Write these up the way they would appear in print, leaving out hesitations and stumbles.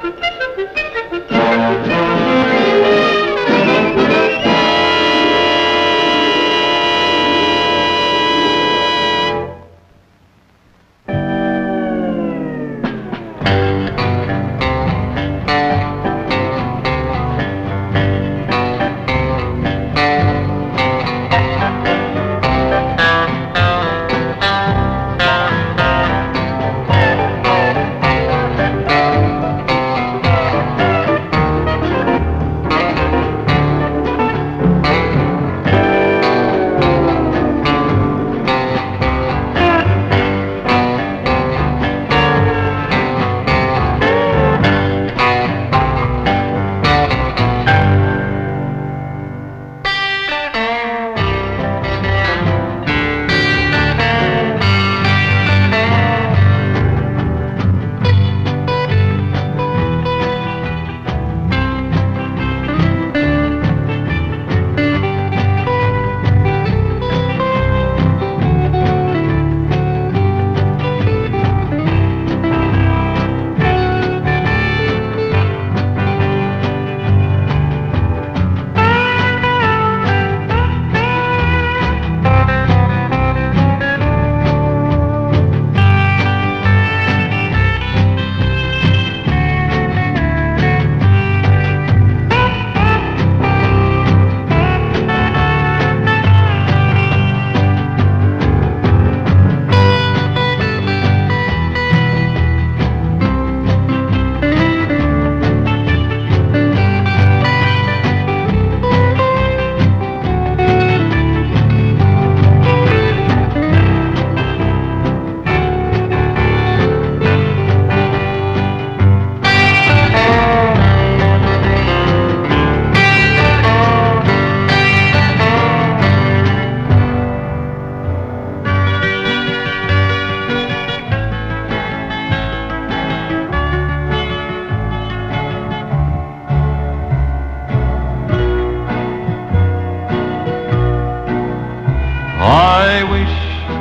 I wish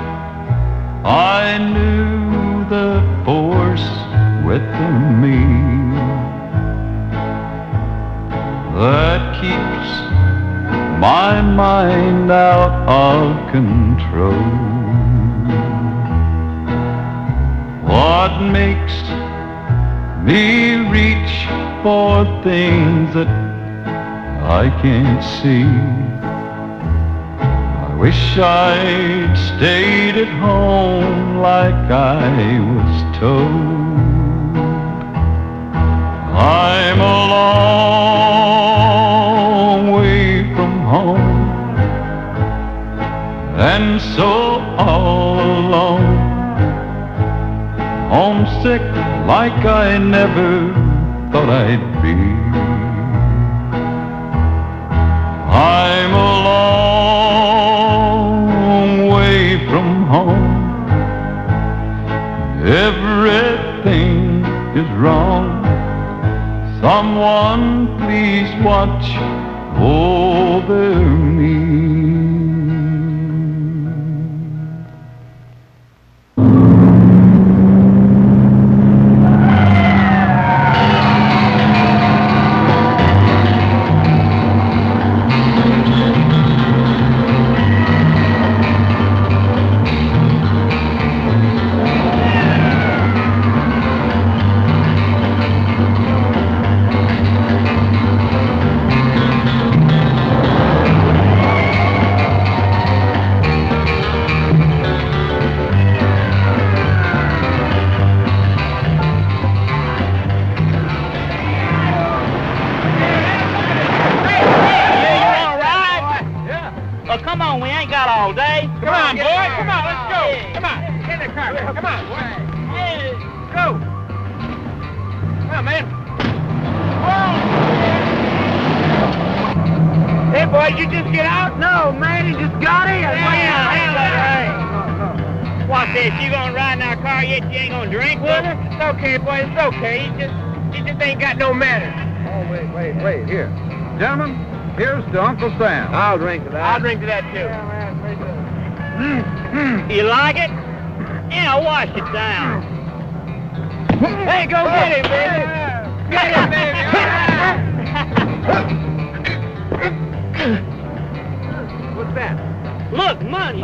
I knew the force within me that keeps my mind out of control. What makes me reach for things that I can't see? I wish I'd stayed at home like I was told. I'm a long way from home, and so all alone, homesick like I never thought I'd be. I'm a long way from home. Everything is wrong. Someone please watch over me. Come on, we ain't got all day. Come on, boy. Come on, let's go. Come on. Get in the car. Come on, boy. Go. Come on, man. Whoa. Hey, boy, did you just get out? No, man, he just got in. Watch this. You gonna ride in our car yet? You ain't gonna drink with us? It's okay, boy. It's okay. He just ain't got no manners. Oh, wait. Here. Gentlemen, here's to Uncle Sam. I'll drink to that. I'll drink to that, too. Yeah, man, drink to that. You like it? Yeah, wash it down. Hey, go get it, baby. Get it, baby. What's that? Look, money.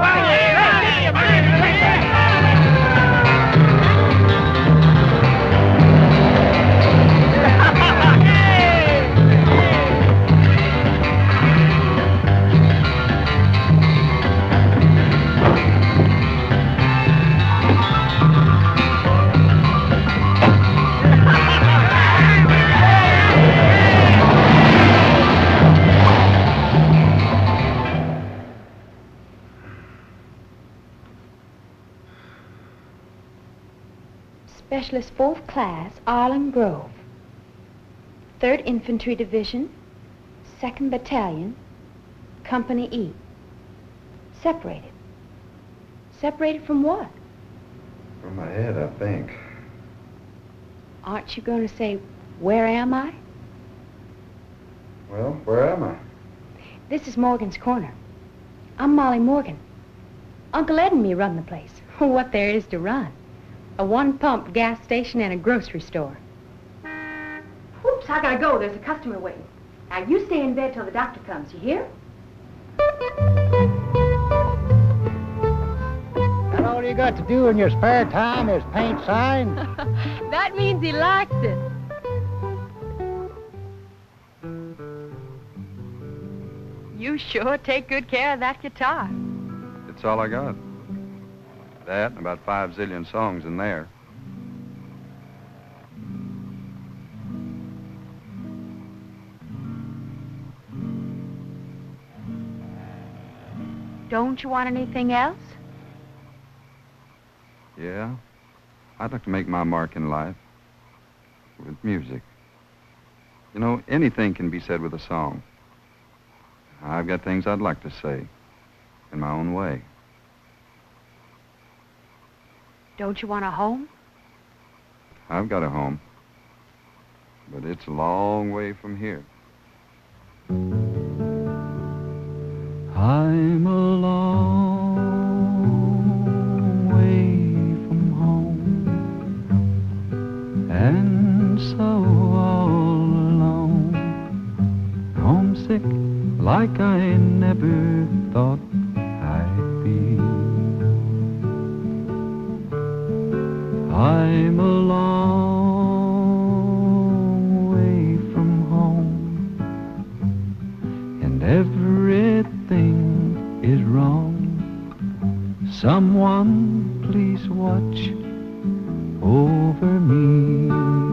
Specialist 4th Class, Arlen Grove. 3rd Infantry Division, 2nd Battalion, Company E. Separated. Separated from what? From my head, I think. Aren't you going to say, where am I? Well, where am I? This is Morgan's Corner. I'm Molly Morgan. Uncle Ed and me run the place. What there is to run. A one-pump gas station and a grocery store. Oops, I gotta go. There's a customer waiting. Now, you stay in bed till the doctor comes, you hear? That all you got to do in your spare time is paint signs? That means he likes it. You sure take good care of that guitar. It's all I got. That and about 5 zillion songs in there. Don't you want anything else? Yeah. I'd like to make my mark in life with music. You know, anything can be said with a song. I've got things I'd like to say in my own way. Don't you want a home? I've got a home, but it's a long way from here. I'm a long way from home, and so all alone, homesick like I never thought I'd be. I'm a long way from home, and everything is wrong. Someone please watch over me.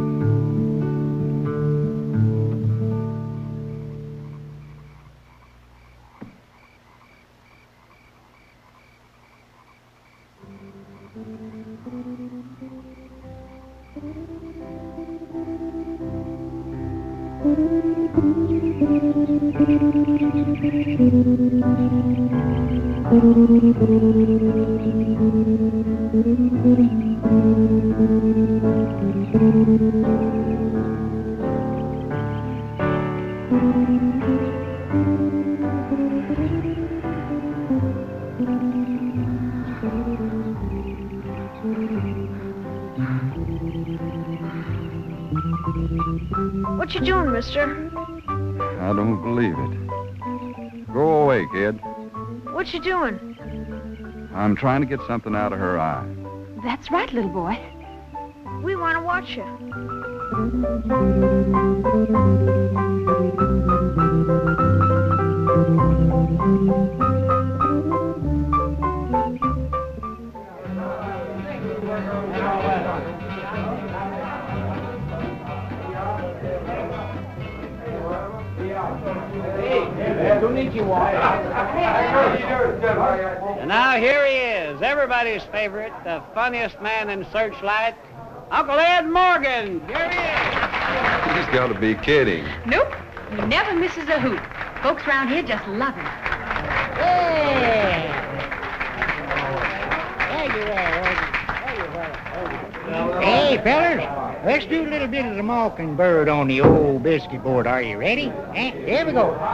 What you doing, mister? I don't believe it. Go away, kid. What you doing? I'm trying to get something out of her eye. That's right, little boy. We want to watch you. And now here he is, everybody's favorite, the funniest man in Searchlight, Uncle Ed Morgan. Here he is. He's got to be kidding. Nope. He never misses a hoot. Folks around here just love him. Hey, fellas, let's do a little bit of the mockingbird on the old biscuit board. Are you ready? Here we go.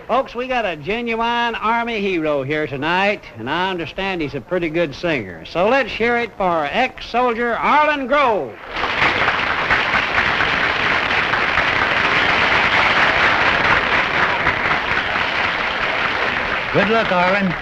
Folks, we got a genuine Army hero here tonight, and I understand he's a pretty good singer. So let's hear it for ex-soldier Arlen Grove. Good luck, Arlen.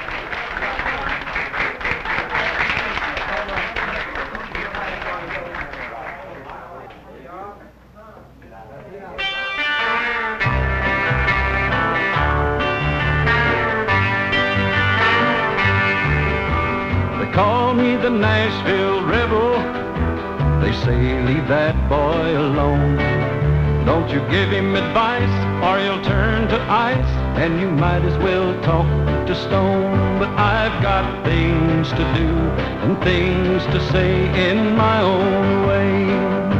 Call me the Nashville Rebel. They say leave that boy alone. Don't you give him advice or he'll turn to ice, and you might as well talk to stone. But I've got things to do and things to say in my own way.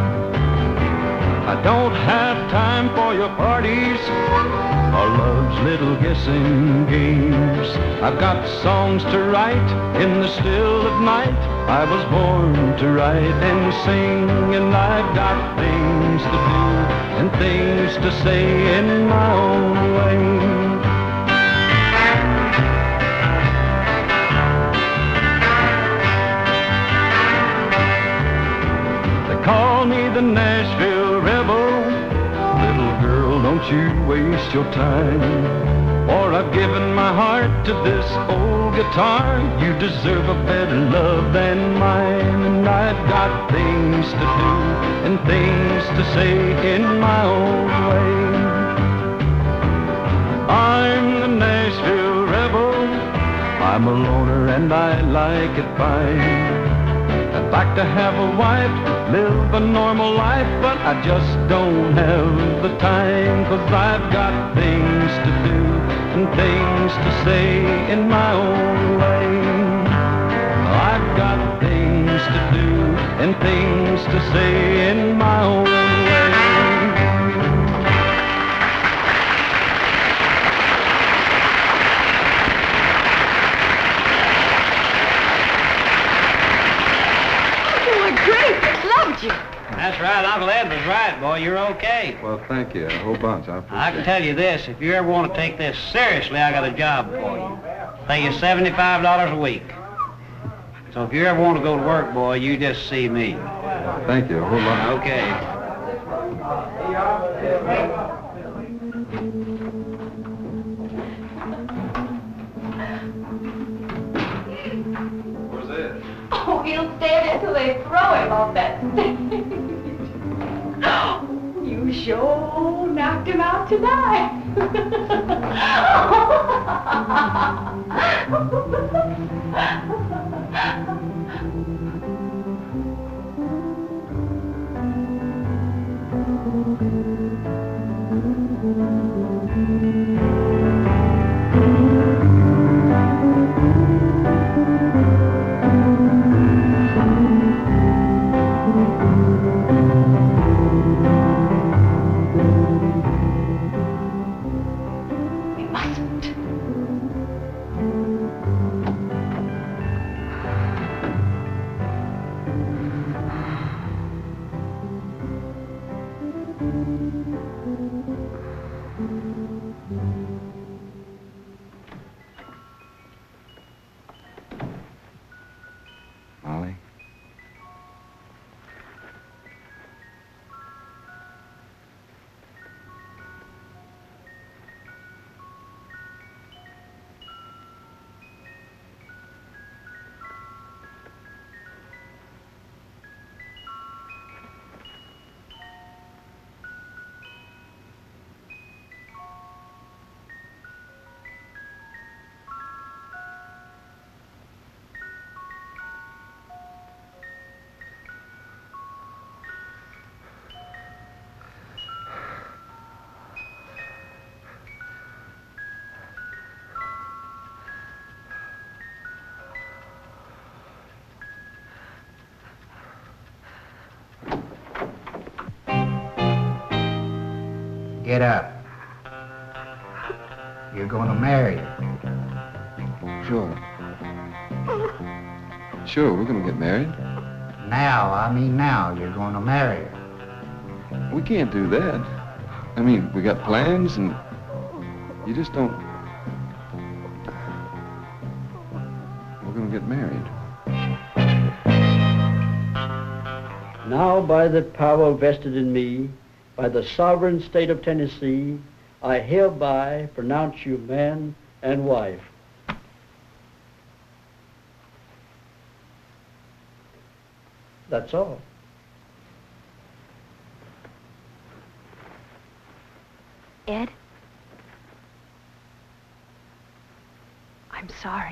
I don't have time for your parties or love's little guessing games. I've got songs to write in the still of night. I was born to write and sing, and I've got things to do and things to say in my own way. They call me the Nashville Rebel. Little girl, don't you waste your time. For I've given my heart to this old guitar. You deserve a better love than mine. And I've got things to do and things to say in my own way. I'm the Nashville Rebel. I'm a loner and I like it fine. I'd like to have a wife, live a normal life, but I just don't have the time. 'Cause I've got things to do and things to say in my own way. I've got things to do and things to say in my own way. That's right, Uncle Ed was right, boy. You're okay. Well, thank you. A whole bunch. I can tell you this, if you ever want to take this seriously, I got a job for you. Pay you $75 a week. So if you ever want to go to work, boy, you just see me. Well, thank you. A whole lot. Okay. Where's Ed? Oh, he'll stay there till they throw him off that stage. You sure knocked him out tonight. Molly? Get up. You're going to marry her. Sure. Sure, we're going to get married. Now, you're going to marry her. We can't do that. I mean, we got plans and... You just don't... We're gonna get married. Now, by the power vested in me, by the sovereign state of Tennessee, I hereby pronounce you man and wife. That's all. Ed? I'm sorry.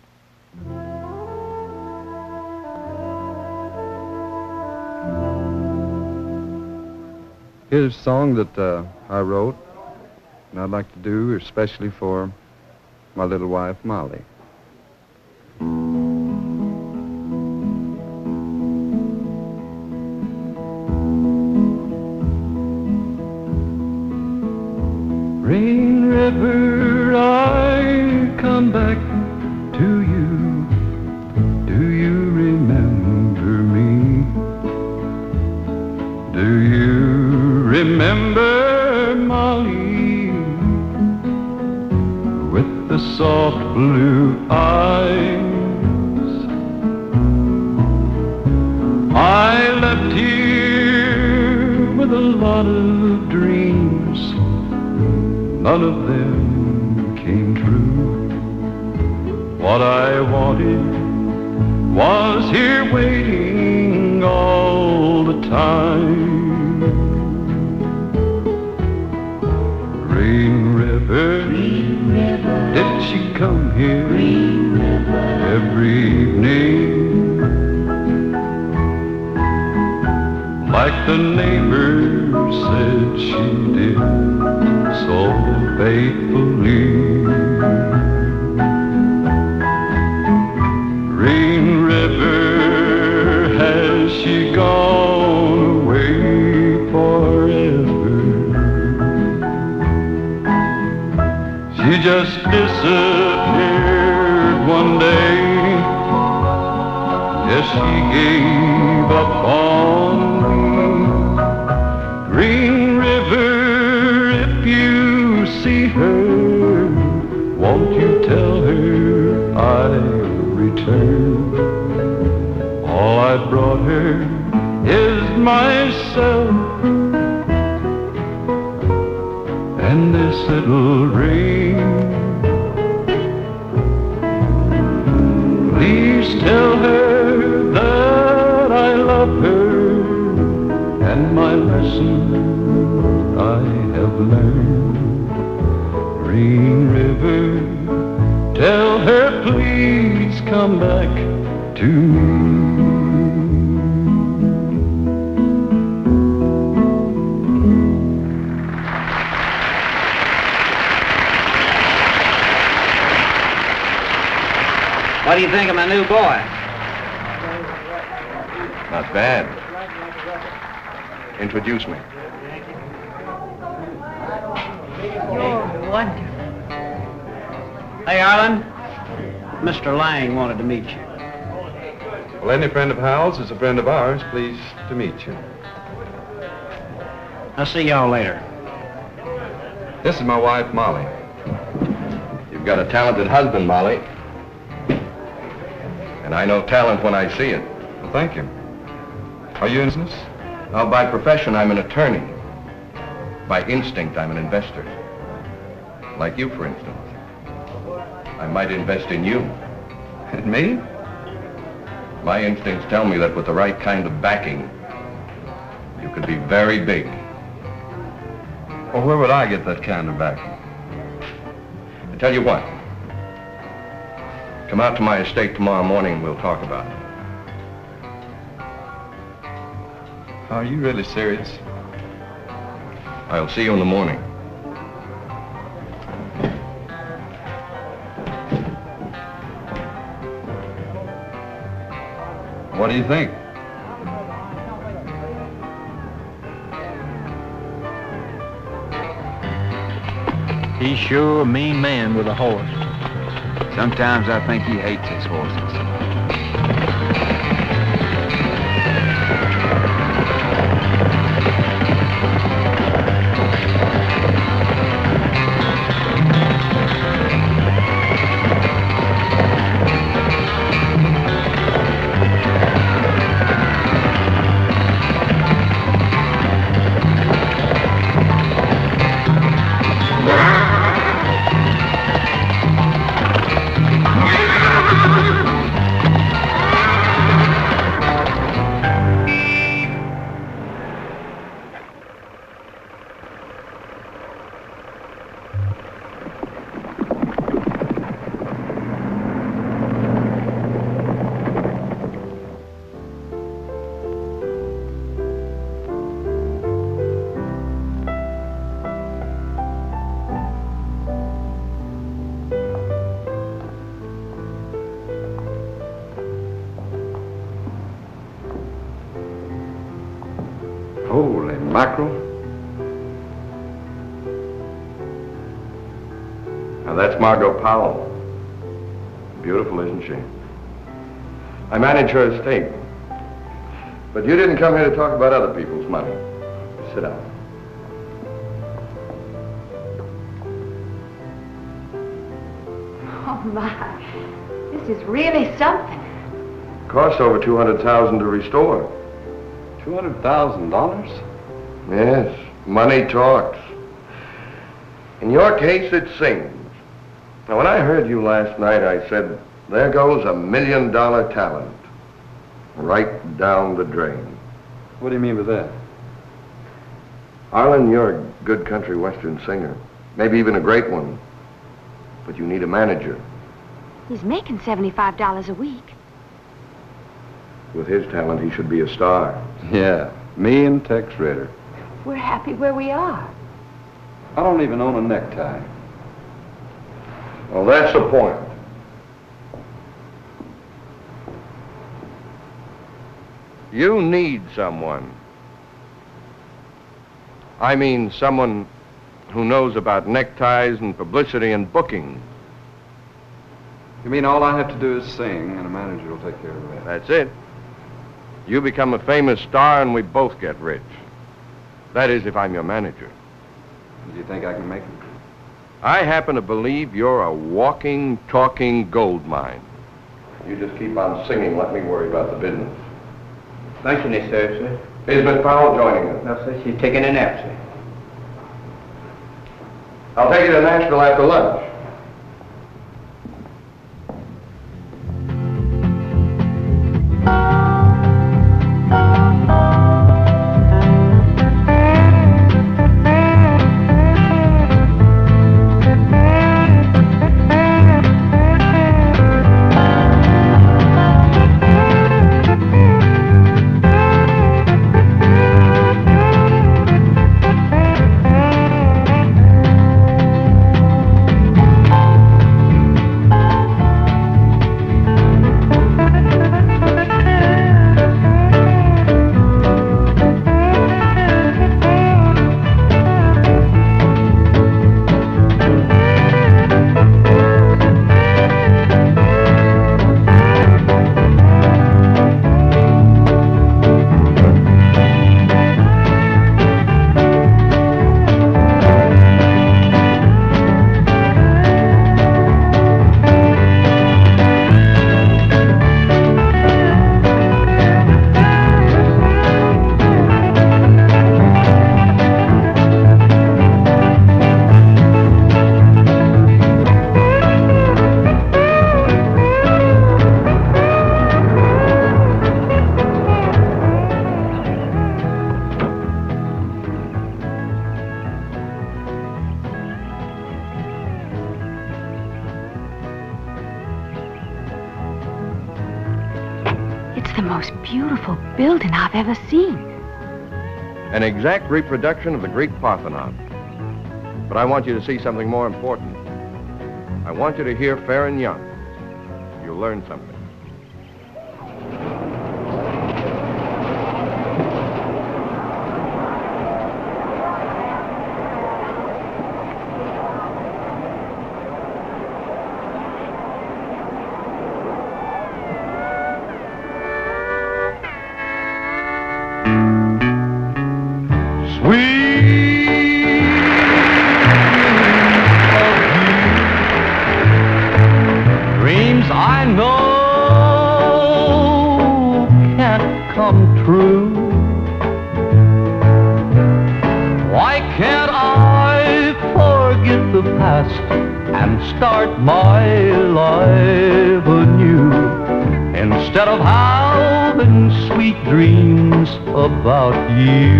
Here's a song that I wrote, and I'd like to do especially for my little wife, Molly. Green River, I come back to you. Do you remember me? Do you remember Molly with the soft blue eyes? I left here with a lot of dreams. None of them came true. What I wanted was here waiting all the time. Green River, did she come here every evening? Like the neighbors said she did so faithfully. Green River, has she gone away forever? She just disappeared one day. Yes, she gave up on me. Green River, if you see her, won't you tell her I'll return? All I brought her is myself and this little ring. Please tell her that I love her and my lesson I have learned. Green River, tell her please come back to me. What do you think of my new boy? Not bad. Introduce me. You're wonderful. Hey, Arlen. Mr. Lang wanted to meet you. Well, any friend of Hal's is a friend of ours. Pleased to meet you. I'll see y'all later. This is my wife, Molly. You've got a talented husband, Molly. And I know talent when I see it. Well, thank you. Are you in business? Now, by profession, I'm an attorney. By instinct, I'm an investor. Like you, for instance. I might invest in you. In me? My instincts tell me that with the right kind of backing, you could be very big. Well, where would I get that kind of backing? I tell you what. Come out to my estate tomorrow morning and we'll talk about it. Are you really serious? I'll see you in the morning. What do you think? He's sure a mean man with a horse. Sometimes I think he hates his horses. mackerel? Now that's Margot Powell. Beautiful, isn't she? I manage her estate. But you didn't come here to talk about other people's money. Sit down. Oh, my. This is really something. Cost over $200,000 to restore. $200,000? Yes, money talks. In your case, it sings. Now, when I heard you last night, I said, there goes $1 million talent. Right down the drain. What do you mean by that? Arlen, you're a good country western singer. Maybe even a great one. But you need a manager. He's making $75 a week. With his talent, he should be a star. Yeah, me and Tex Ritter. We're happy where we are. I don't even own a necktie. Well, that's the point. You need someone. I mean someone who knows about neckties and publicity and booking. You mean all I have to do is sing and a manager will take care of that? That's it. You become a famous star and we both get rich. That is, if I'm your manager. Do you think I can make it? I happen to believe you're a walking, talking gold mine. You just keep on singing, let me worry about the business. Luncheon is served, sir. Is Miss Powell joining us? No, sir, she's taking a nap, sir. I'll take you to Nashville after lunch. The most beautiful building I've ever seen. An exact reproduction of the Greek Parthenon. But I want you to see something more important. I want you to hear Fair and Young. You'll learn something. Start my life anew instead of having sweet dreams about you.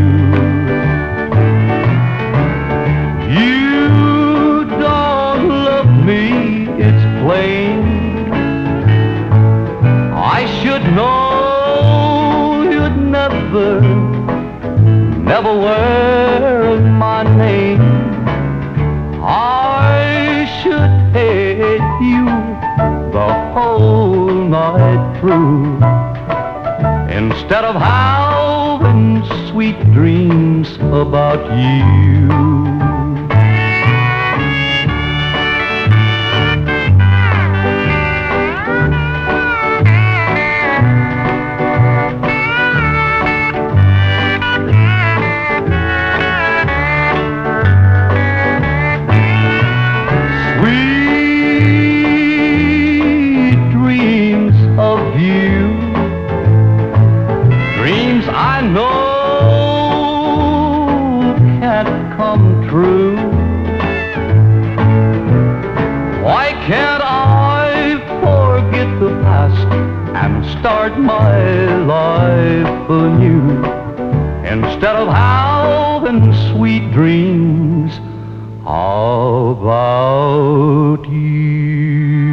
You don't love me, it's plain. I should know you'd never wear my name. I should hate you the whole night through instead of having sweet sweet dreams about you. Start my life anew instead of having sweet dreams about you.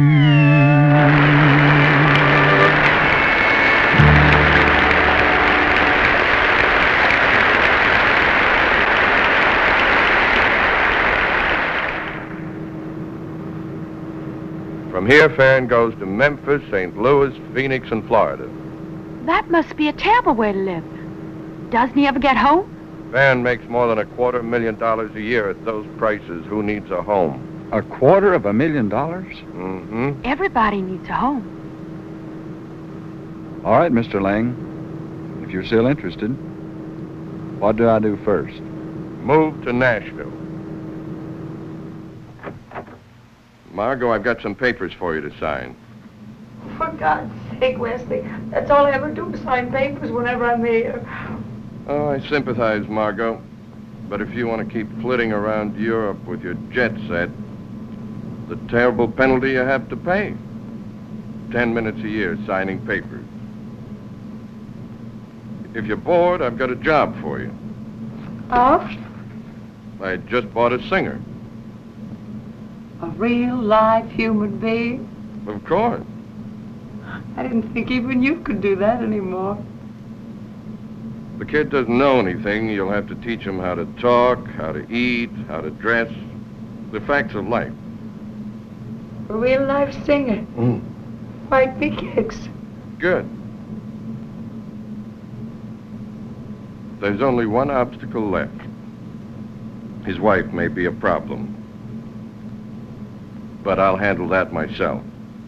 From here, Farron goes to Memphis, St. Louis, Phoenix, and Florida. That must be a terrible way to live. Doesn't he ever get home? Farron makes more than $250,000 a year at those prices. Who needs a home? $250,000? Mm-hmm. Everybody needs a home. All right, Mr. Lang. If you're still interested, what do I do first? Move to Nashville. Margot, I've got some papers for you to sign. For God's sake, Wesley, that's all I ever do is sign papers whenever I'm here. Oh, I sympathize, Margot. But if you want to keep flitting around Europe with your jet set, the terrible penalty you have to pay. 10 minutes a year signing papers. If you're bored, I've got a job for you. Oh? I just bought a singer. A real, live human being? Of course. I didn't think even you could do that anymore. The kid doesn't know anything. You'll have to teach him how to talk, how to eat, how to dress. The facts of life. A real life singer. White big kicks. Good. There's only one obstacle left. His wife may be a problem. But I'll handle that myself.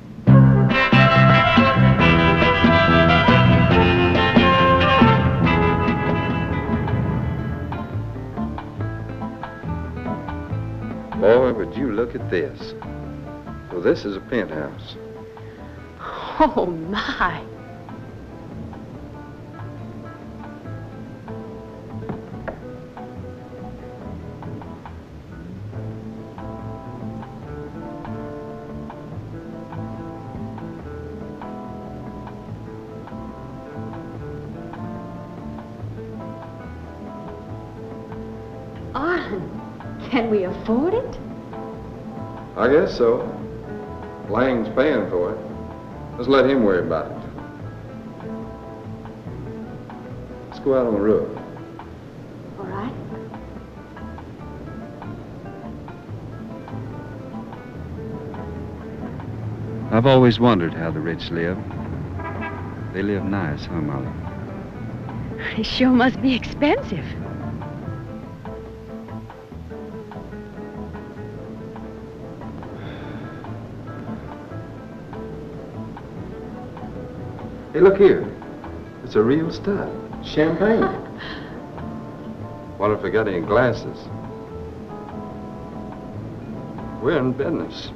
Boy, would you look at this. So this is a penthouse. Oh, my. Arlen, can we afford it? I guess so. Lang's paying for it. Let's let him worry about it. Let's go out on the roof. All right. I've always wondered how the rich live. They live nice, huh, Molly? It sure must be expensive. Hey, look here. It's a real stud. Champagne. Wonder if they got any glasses. We're in business.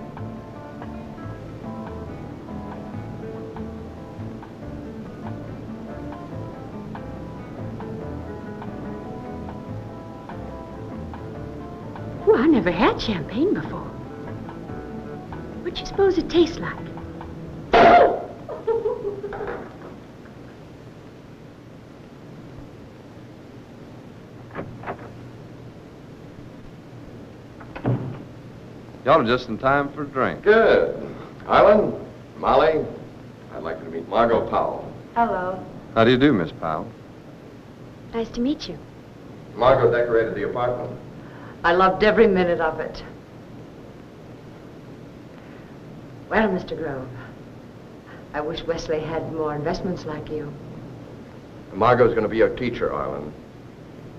Well, I never had champagne before. What you suppose it tastes like? Y'all are just in time for a drink. Good. Island, Molly, I'd like you to meet Margot Powell. Hello. How do you do, Miss Powell? Nice to meet you. Margot decorated the apartment. I loved every minute of it. Well, Mr. Grove, I wish Wesley had more investments like you. Margot's going to be your teacher, Arlen.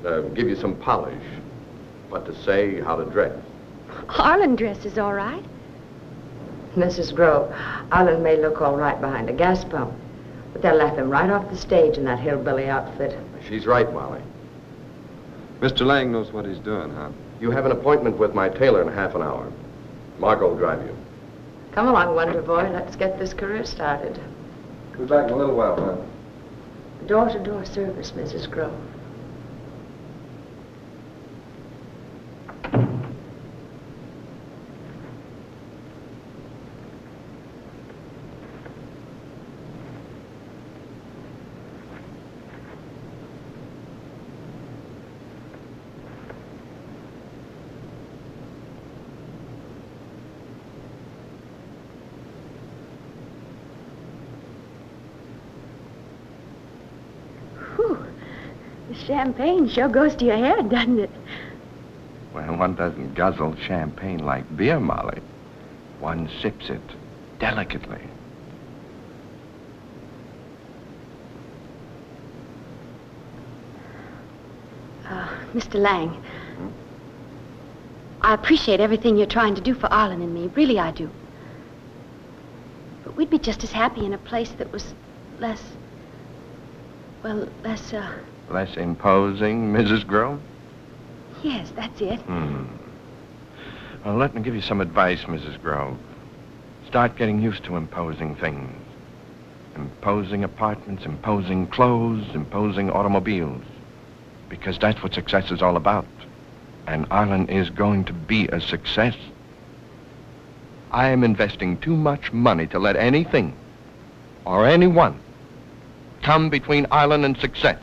give you some polish, what to say, how to dress. Arlen dresses all right. Mrs. Grove, Arlen may look all right behind a gas pump, but they'll laugh him right off the stage in that hillbilly outfit. She's right, Molly. Mr. Lang knows what he's doing, huh? You have an appointment with my tailor in half an hour. Margot will drive you. Come along, Wonder Boy. Let's get this career started. Be back in a little while, huh? Door-to-door service, Mrs. Grove. Champagne sure goes to your head, doesn't it? Well, one doesn't guzzle champagne like beer, Molly. One sips it delicately. Mr. Lang, I appreciate everything you're trying to do for Arlen and me. Really, I do. But we'd be just as happy in a place that was less... well, less, Less imposing, Mrs. Grove? Yes, that's it. Well, let me give you some advice, Mrs. Grove. Start getting used to imposing things. Imposing apartments, imposing clothes, imposing automobiles. Because that's what success is all about. And Arlen is going to be a success. I am investing too much money to let anything or anyone come between Arlen and success.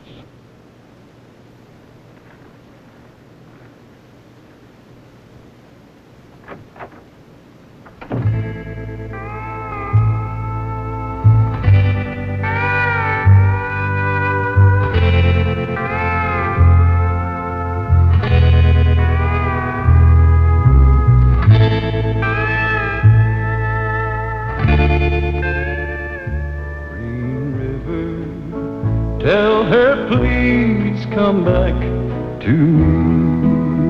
Tell her please come back to me.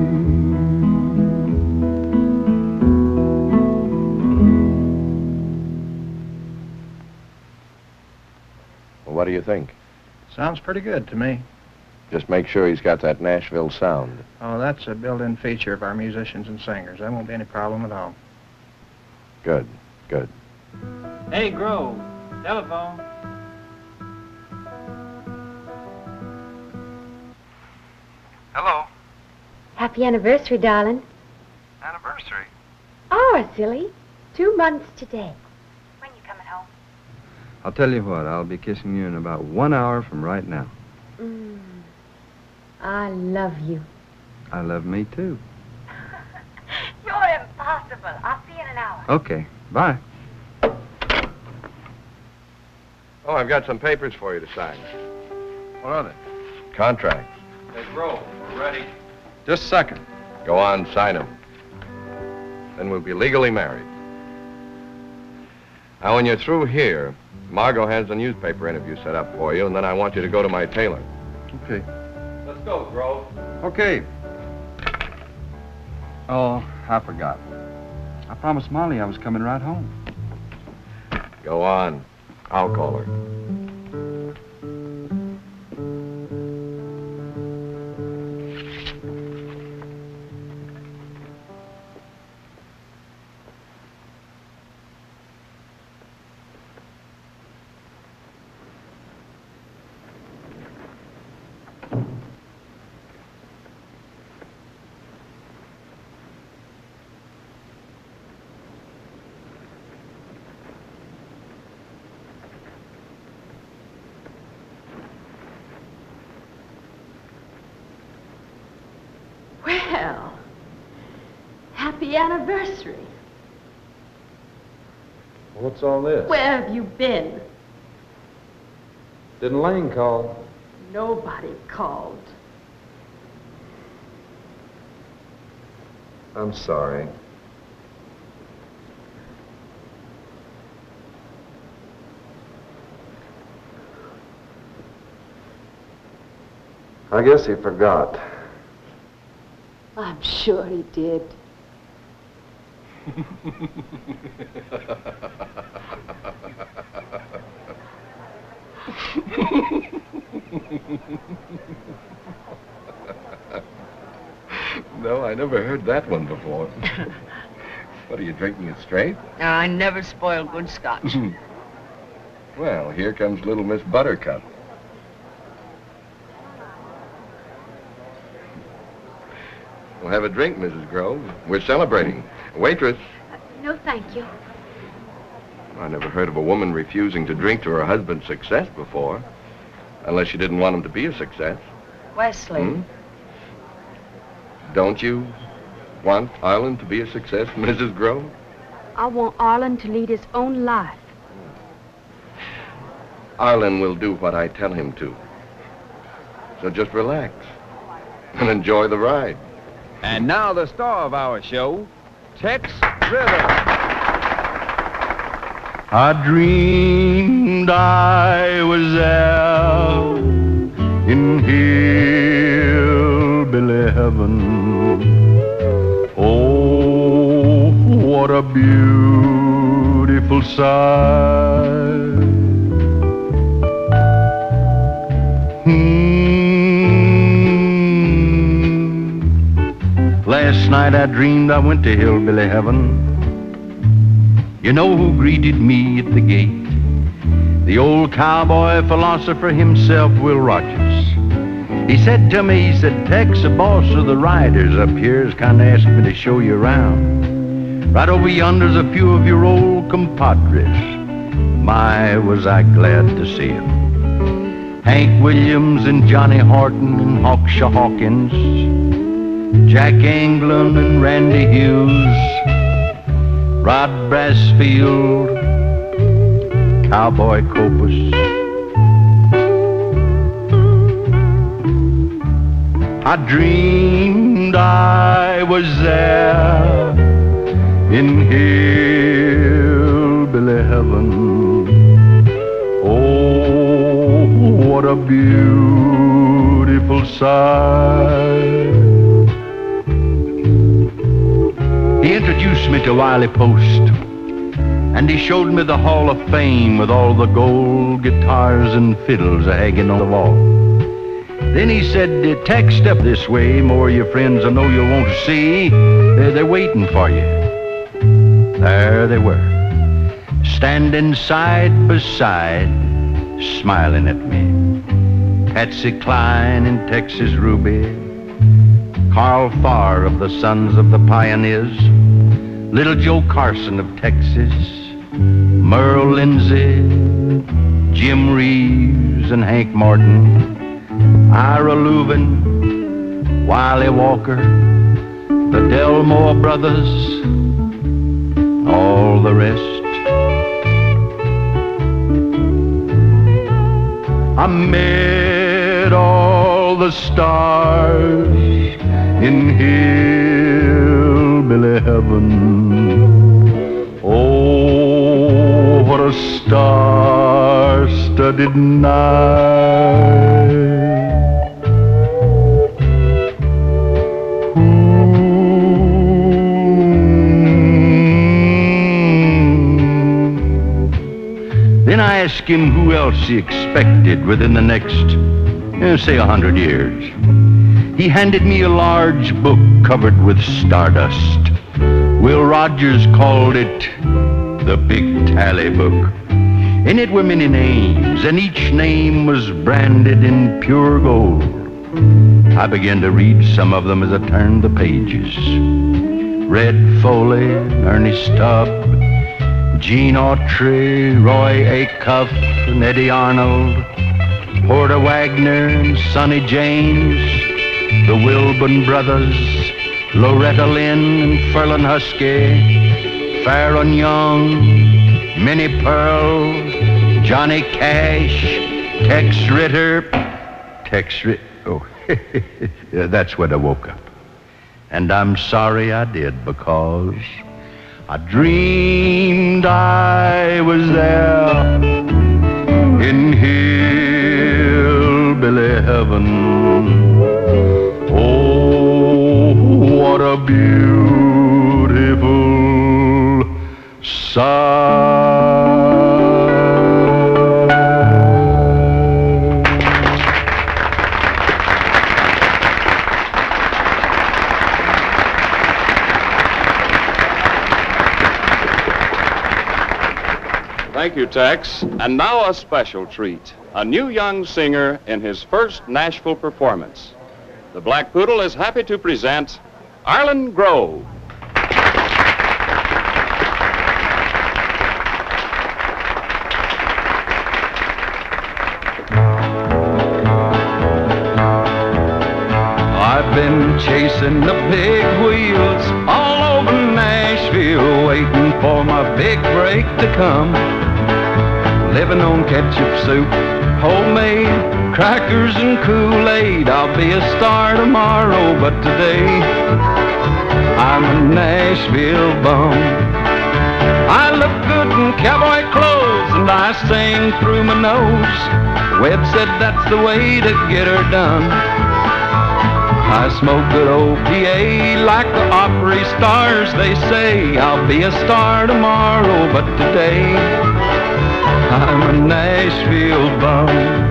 Well, what do you think? Sounds pretty good to me. Just make sure he's got that Nashville sound. Oh, that's a built-in feature of our musicians and singers. That won't be any problem at all. Good, good. Hey, Grove, telephone. Hello. Happy anniversary, darling. Anniversary? Oh, silly. 2 months today. When you coming home? I'll tell you what, I'll be kissing you in about 1 hour from right now. I love you. I love me, too. You're impossible. I'll see you in an hour. Okay, bye. Oh, I've got some papers for you to sign. What are they? Contracts. Hey, Grove, we're ready. Just a second. Go on, sign them. Then we'll be legally married. Now, when you're through here, Margot has a newspaper interview set up for you, and then I want you to go to my tailor. Okay. Let's go, Grove. Okay. Oh, I forgot. I promised Molly I was coming right home. Go on. I'll call her. Well, happy anniversary. What's all this? Where have you been? Didn't Lane call? Nobody called. I'm sorry. I guess he forgot. I'm sure he did. No, I never heard that one before. What, are you drinking it straight? I never spoil good scotch. Well, here comes little Miss Buttercup. We'll have a drink, Mrs. Grove. We're celebrating. Waitress. No, thank you. I never heard of a woman refusing to drink to her husband's success before. Unless she didn't want him to be a success. Wesley. Don't you want Arlen to be a success, Mrs. Grove? I want Arlen to lead his own life. Arlen will do what I tell him to. So just relax and enjoy the ride. And now the star of our show, Tex Ritter. I dreamed I was there in hillbilly heaven. Oh, what a beautiful sight. Last night I dreamed I went to hillbilly heaven. You know who greeted me at the gate? The old cowboy philosopher himself, Will Rogers. He said to me, he said, Tex, the boss of the riders up here has kind of asked me to show you around. Right over yonder's a few of your old compadres. My, was I glad to see them. Hank Williams and Johnny Horton and Hawkshaw Hawkins, Jack Anglin and Randy Hughes, Rod Brassfield, Cowboy Copus. I dreamed I was there in hillbilly heaven. Oh, what a beautiful sight. He introduced me to Wiley Post, and he showed me the Hall of Fame with all the gold guitars and fiddles hanging on the wall. Then he said, Tex, step this way. More of your friends I know you'll want to see. They're waiting for you. There they were, standing side by side, smiling at me. Patsy Cline and Texas Ruby, Carl Farr of the Sons of the Pioneers, Little Joe Carson of Texas, Merle Lindsay, Jim Reeves and Hank Martin, Ira Leuven, Wiley Walker, the Delmore brothers, all the rest. I met all the stars in hillbilly heaven. Oh, what a star-studded night. Then I asked him who else he expected within the next, say, 100 years. He handed me a large book covered with stardust. Will Rogers called it the Big Tally Book. In it were many names, and each name was branded in pure gold. I began to read some of them as I turned the pages. Red Foley, Ernie Stubb, Gene Autry, Roy Acuff, and Eddie Arnold, Porter Wagner and Sonny James, the Wilburn brothers, Loretta Lynn and Ferlin Husky, Farron Young, Minnie Pearl, Johnny Cash, Tex Ritter. Oh, yeah, that's when I woke up. And I'm sorry I did, because I dreamed I was there in hillbilly heaven. a beautiful sight. Thank you, Tex. And now a special treat. A new young singer in his first Nashville performance. The Black Poodle is happy to present Arlen Grove. I've been chasing the big wheels all over Nashville, waiting for my big break to come. Living on ketchup soup, homemade crackers and Kool-Aid. I'll be a star tomorrow, but today I'm a Nashville bum. I look good in cowboy clothes and I sing through my nose. Webb said that's the way to get her done. I smoke good old PA like the Opry stars. They say I'll be a star tomorrow, but today I'm a Nashville bum.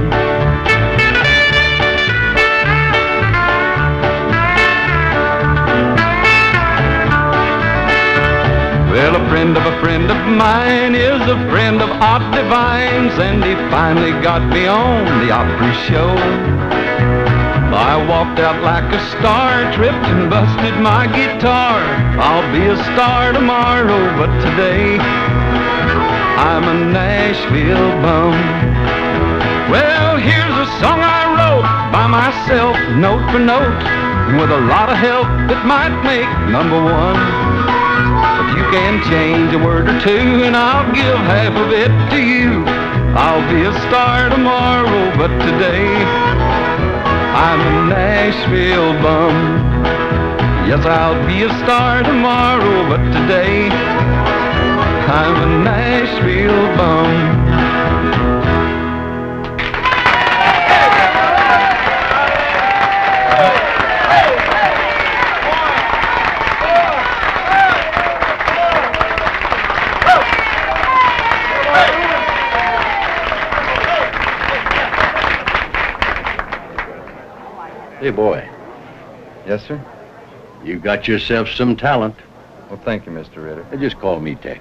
Well, a friend of mine is a friend of Art Divine's, and he finally got me on the Opry show. I walked out like a star, tripped and busted my guitar. I'll be a star tomorrow, but today I'm a Nashville bum. Well, here's a song I wrote by myself, note for note, and with a lot of help it might make number one. If you can change a word or two and I'll give half of it to you, I'll be a star tomorrow, but today I'm a Nashville bum. Yes, I'll be a star tomorrow, but today I'm a Nashville bum. Hey, boy. Yes, sir? You got yourself some talent. Well, thank you, Mr. Ritter. Just call me Tex.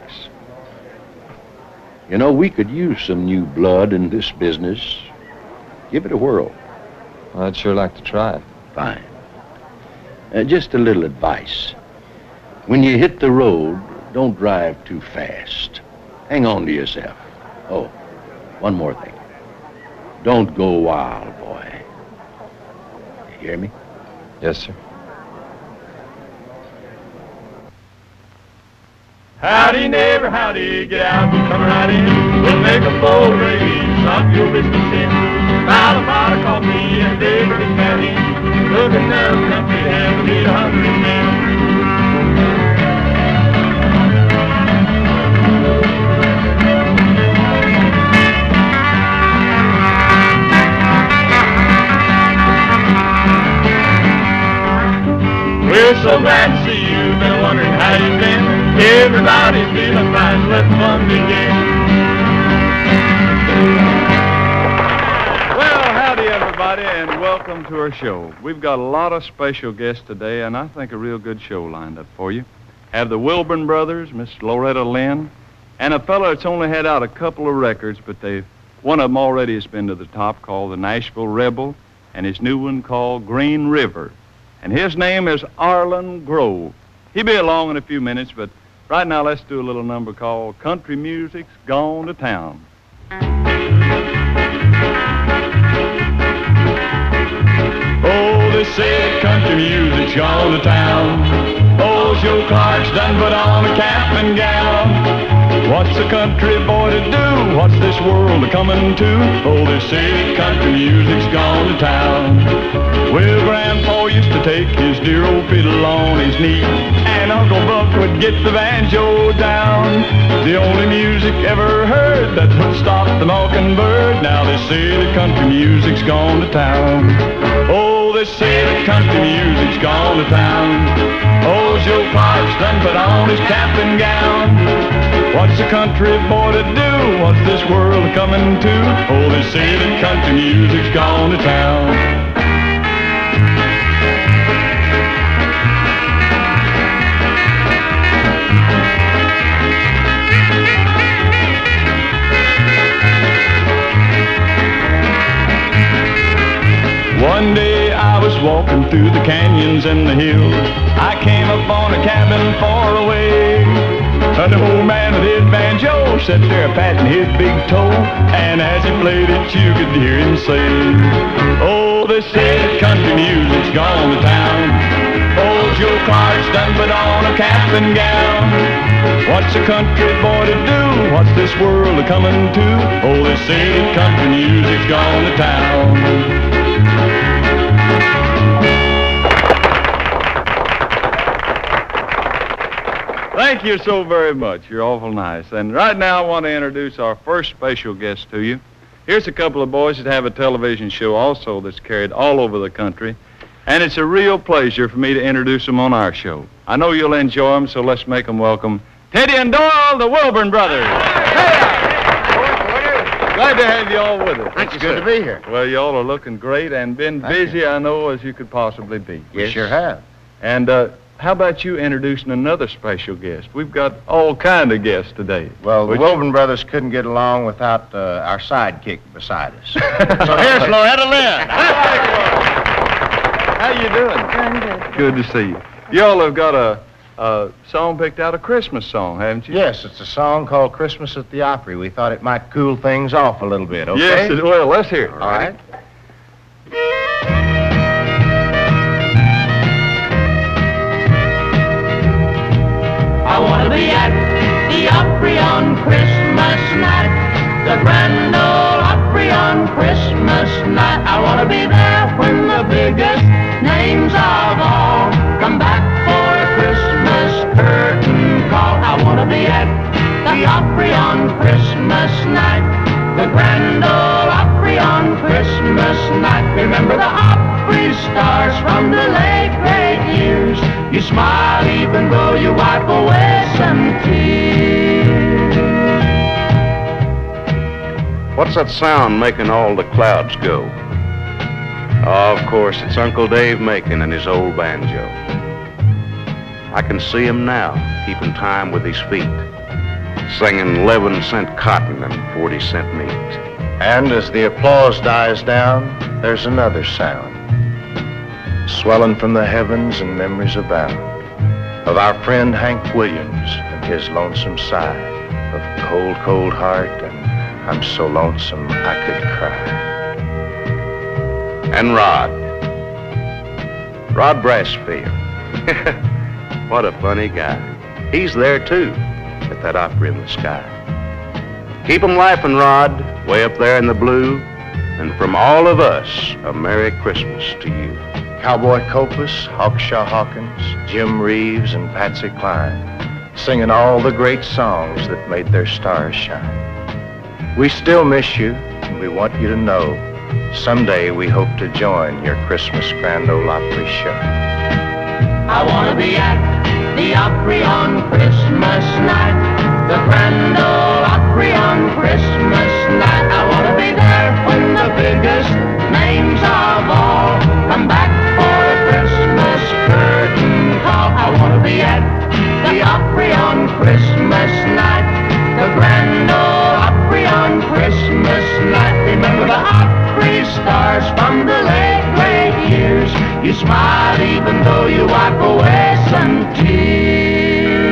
You know, we could use some new blood in this business. Give it a whirl. Well, I'd sure like to try it. Fine. Just a little advice. When you hit the road, don't drive too fast. Hang on to yourself. Oh, one more thing. Don't go wild, boy. You hear me? Yes, sir. Howdy, neighbor, howdy, get out and come right in. We'll make a full raise, stop your business in. About a pot of coffee and a day for the county. Look enough country to have to meet 100 men. We're so glad to see you, been wondering how you've been. Everybody's feeling fine, let the fun begin. Well, howdy everybody, and welcome to our show. We've got a lot of special guests today, and I think a real good show lined up for you. Have the Wilburn brothers, Miss Loretta Lynn, and a fellow that's only had out a couple of records, but one of them already has been to the top, called the Nashville Rebel, and his new one called Green River. And his name is Arlen Grove. He'll be along in a few minutes, but right now let's do a little number called Country Music's Gone to Town. Oh, they say country music's gone to town. Oh, Joe Clark's done put on a cap and gown. What's a country boy to do? What's this world a-comin' to? Oh, they say country music's gone to town. Well, Grandpa used to take his dear old fiddle on his knee, and Uncle Buck would get the banjo down. The only music ever heard that would stop the mockingbird. Now they say that country music's gone to town. Oh, they say that country music's gone to town. Oh, cards done, put on his cap and gown. What's a country boy to do? What's this world coming to? Oh, they say that country music's gone to town. One day I was walking through the canyons and the hills. I came upon a cabin far away. An old man with his banjo sat there patting his big toe, and as he played it, you could hear him say, oh, they say that country music's gone to town. Old Joe Clark's done put on a cap and gown. What's a country boy to do? What's this world a coming to? Oh, they say that country music's gone to town. Thank you so very much. You're awful nice. And right now I want to introduce our first special guest to you. Here's a couple of boys that have a television show also that's carried all over the country. And it's a real pleasure for me to introduce them on our show. I know you'll enjoy them, so let's make them welcome. Teddy and Doyle, the Wilburn Brothers. Glad to have you all with us. It's good to be here. Well, you all are looking great and been busy, I know, as you could possibly be. We sure have. And how about you introducing another special guest? We've got all kind of guests today. Well, the Wilburn Brothers couldn't get along without our sidekick beside us. So here's Loretta Lynn. How you doing? Doing good. Good to see you. You all have got a song picked out, a Christmas song, haven't you? Yes, it's a song called Christmas at the Opry. We thought it might cool things off a little bit, okay? Yes, it will. Let's hear it. All right. I want to be at the Opry on Christmas night, the Grand Ole Opry on Christmas night. I want to be there when the biggest names of all come back for a Christmas curtain call. I want to be at the Opry on Christmas night, the Grand Ole Opry on Christmas night. Remember the Opry stars from the late great years. You smile even though you wipe away some tears. What's that sound making all the clouds go? Oh, of course, it's Uncle Dave Macon and his old banjo. I can see him now, keeping time with his feet, singing 11-cent cotton and 40-cent meat. And as the applause dies down, there's another sound, swelling from the heavens and memories abound, of our friend Hank Williams and his lonesome sigh of cold, cold heart, and I'm so lonesome I could cry. And Rod Brassfield. What a funny guy. He's there too, at that Opry in the sky. Keep 'em laughing, Rod, way up there in the blue, and from all of us, a Merry Christmas to you. Cowboy Copas, Hawkshaw Hawkins, Jim Reeves, and Patsy Cline, singing all the great songs that made their stars shine. We still miss you, and we want you to know, someday we hope to join your Christmas Grand Ole Opry show. I want to be at the Opry on Christmas night, the Grand Ole Opry on Christmas night. I want to be there when the biggest names of all come back for a Christmas curtain call. I want to be at the Opry on Christmas night, the Grand Ole Opry on Christmas night. Remember the Opry stars from the late great years. You smile even though you wipe away some tears.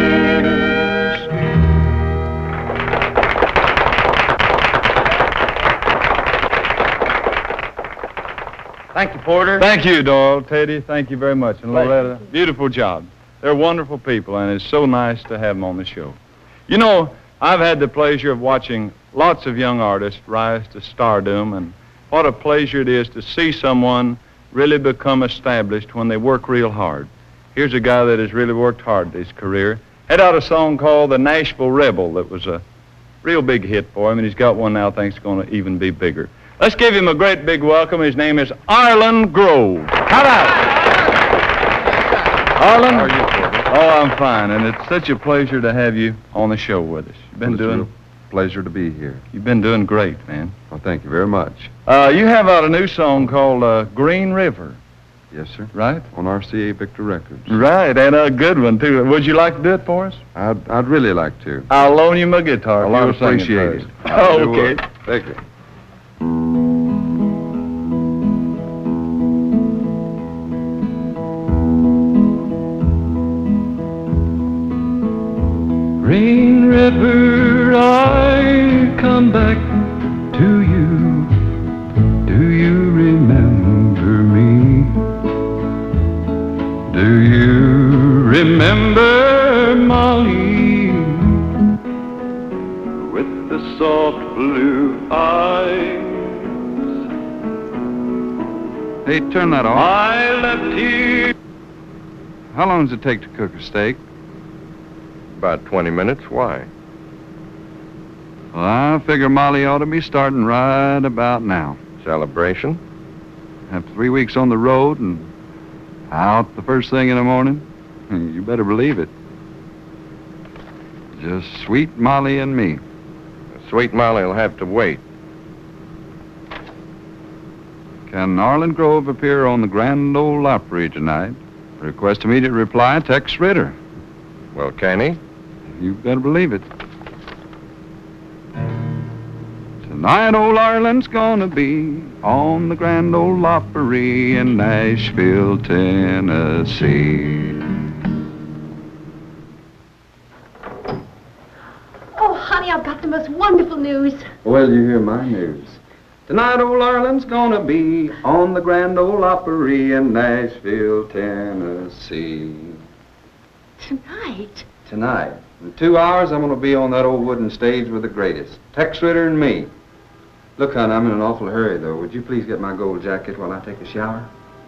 Thank you, Porter. Thank you, Doyle, Teddy. Thank you very much. And Pleasure. Loretta, beautiful job. They're wonderful people, and it's so nice to have them on the show. You know, I've had the pleasure of watching lots of young artists rise to stardom, and what a pleasure it is to see someone really become established when they work real hard. Here's a guy that has really worked hard his career. Had out a song called The Nashville Rebel that was a real big hit for him, and he's got one now I think is going to even be bigger. Let's give him a great big welcome. His name is Arlen Grove. How about it? Arlen? How are you, Porter? Oh, I'm fine, and it's such a pleasure to have you on the show with us. You've been doing... Pleasure to be here. You've been doing great, man. Well, thank you very much. You have out a new song called Green River. Yes, sir. Right? On RCA Victor Records. Right, and a good one, too. Would you like to do it for us? I'd really like to. I'll loan you my guitar. I'll You'll sing appreciate it. it. Okay. Thank you. Green River, I come back to you. Do you remember me? Do you remember Molly with the soft blue eyes? Hey, turn that off. I left here. How long does it take to cook a steak? About 20 minutes. Why? Well, I figure Molly ought to be starting right about now. Celebration? After 3 weeks on the road and out the first thing in the morning, you better believe it. Just sweet Molly and me. Sweet Molly will have to wait. Can Arlen Grove appear on the Grand Ole Opry tonight? Request immediate reply, Tex Ritter. Well, can he? You better believe it. Tonight, old Arlen's gonna be on the Grand Ole Opry in Nashville, Tennessee. Oh, honey, I've got the most wonderful news. Well, you hear my news. Tonight, old Arlen's gonna be on the Grand Ole Opry in Nashville, Tennessee. Tonight? Tonight. In 2 hours, I'm gonna be on that old wooden stage with the greatest. Tex Ritter and me. Look, hon, I'm in an awful hurry, though. Would you please get my gold jacket while I take a shower?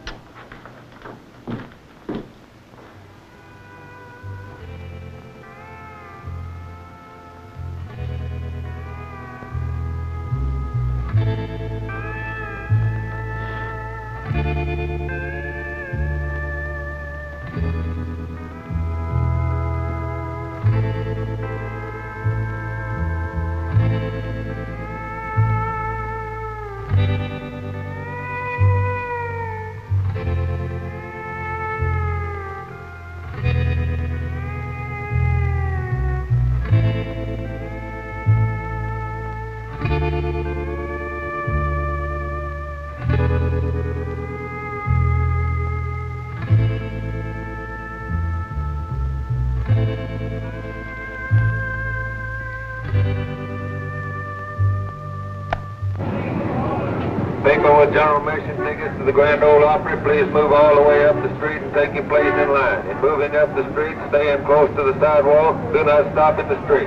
People with general admission tickets to the Grand Ole Opry, please move all the way up the street and take your place in line. In moving up the street, stay in close to the sidewalk. Do not stop in the street.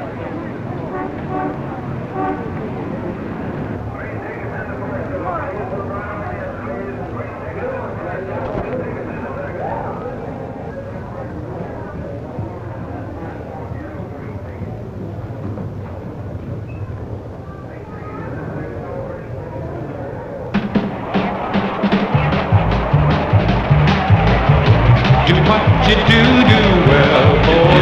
You do well, boy.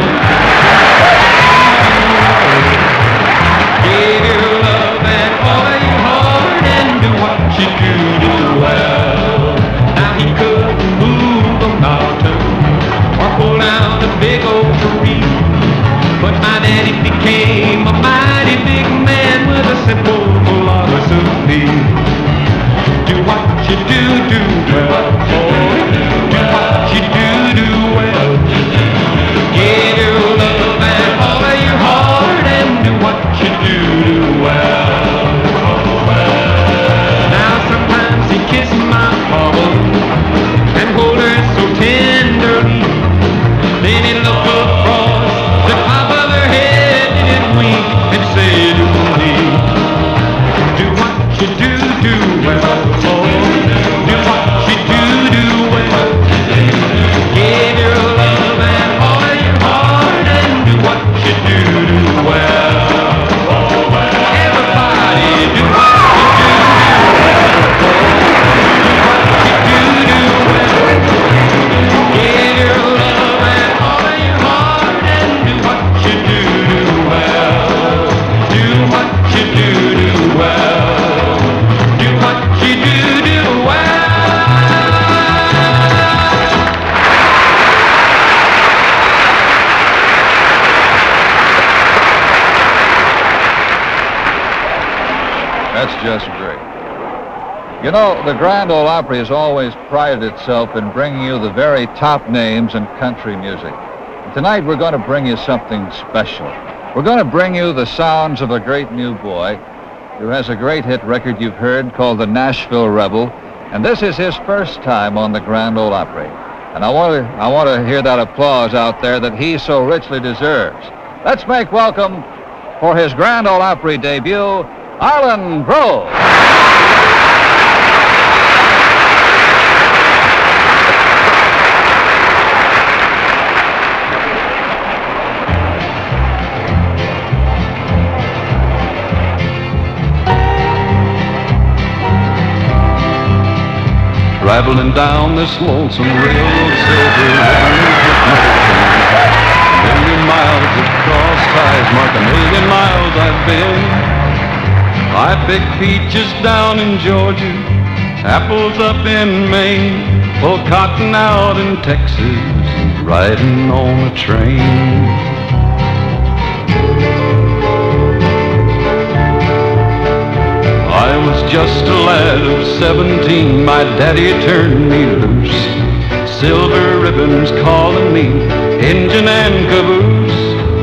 Give your love and all your heart and do what you do well. Now he couldn't move a mountain or pull down a big old tree, but my daddy became a mighty big man with a simple philosophy. Do what you do well, boy. Do what you do well. just great. You know, the Grand Ole Opry has always prided itself in bringing you the very top names in country music. Tonight, we're going to bring you something special. We're going to bring you the sounds of a great new boy who has a great hit record you've heard called the Nashville Rebel, and this is his first time on the Grand Ole Opry. And I want to hear that applause out there that he so richly deserves. Let's make welcome for his Grand Ole Opry debut, Arlen Grove. Traveling down this lonesome railroad, silver ribbons with no train. A million miles of cross ties mark a million miles I've been. I pick peaches down in Georgia, apples up in Maine, pull cotton out in Texas, riding on a train. I was just a lad of 17, my daddy turned me loose. Silver ribbons calling me, engine and caboose.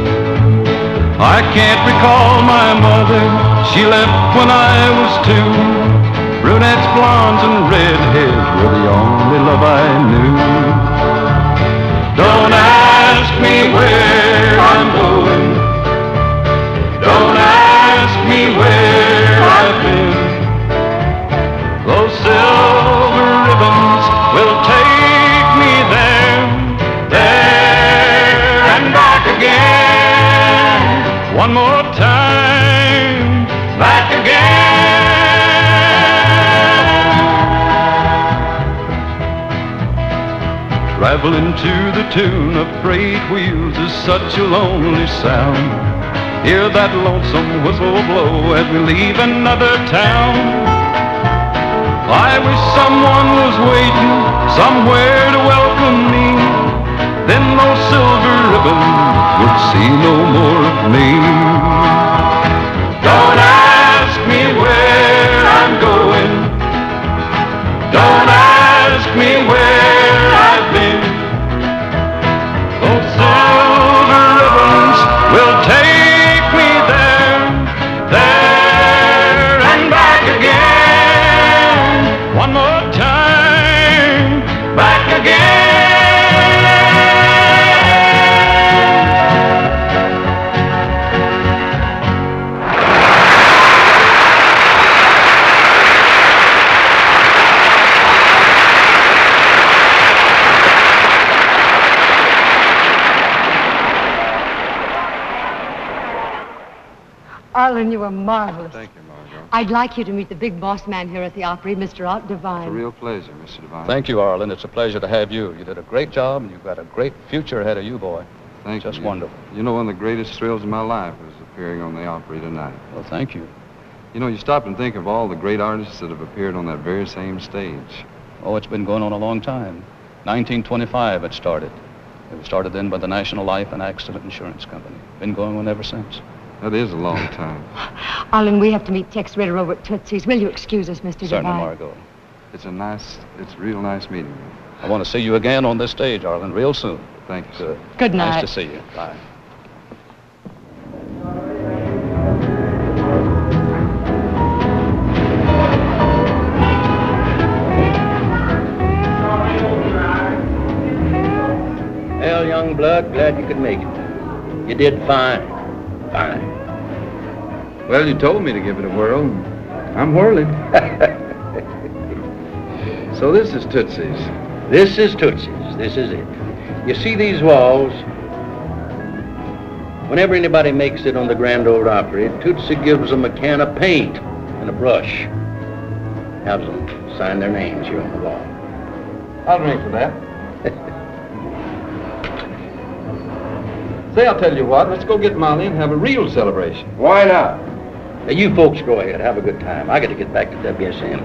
I can't recall my mother, she left when I was 2. Brunettes, blondes, and redheads were the only love I knew. Don't ask me where I'm going, don't ask me where I've been. Those silver ribbons will take me there, there and back again. One more time, back again. Traveling to the tune of freight wheels is such a lonely sound. Hear that lonesome whistle blow as we leave another town. I wish someone was waiting somewhere to welcome me. Then those silver ribbons would see no more of me. Don't ask me where I'm going, don't ask me where I've been. Those silver ribbons will take me there, there and back again. One more time, back again. Arlen, you were marvelous. Thank you, Margot. I'd like you to meet the big boss man here at the Opry, Mr. Art Devine. It's a real pleasure, Mr. Devine. Thank you, Arlen. It's a pleasure to have you. You did a great job, and you've got a great future ahead of you, boy. Thank you. Just wonderful. You know, one of the greatest thrills of my life was appearing on the Opry tonight. Well, thank you. You know, you stop and think of all the great artists that have appeared on that very same stage. Oh, it's been going on a long time. 1925 it started. It was started then by the National Life and Accident Insurance Company. Been going on ever since. That is a long time. Arlen, we have to meet Tex Ritter over at Tootsie's. Will you excuse us, Mr. Certainly, Devine? Margot. It's a real nice meeting. I want to see you again on this stage, Arlen, real soon. Thank you, Good. Good night. Nice to see you. Bye. Well, young blood, glad you could make it. You did fine. Fine. Well, you told me to give it a whirl. I'm whirling. So this is Tootsie's. This is Tootsie's. This is it. You see these walls? Whenever anybody makes it on the Grand Ole Opry, Tootsie gives them a can of paint and a brush. Has them sign their names here on the wall. I'll drink for that. Say, I'll tell you what, let's go get Molly and have a real celebration. Why not? Now, you folks go ahead, have a good time. I got to get back to WSM.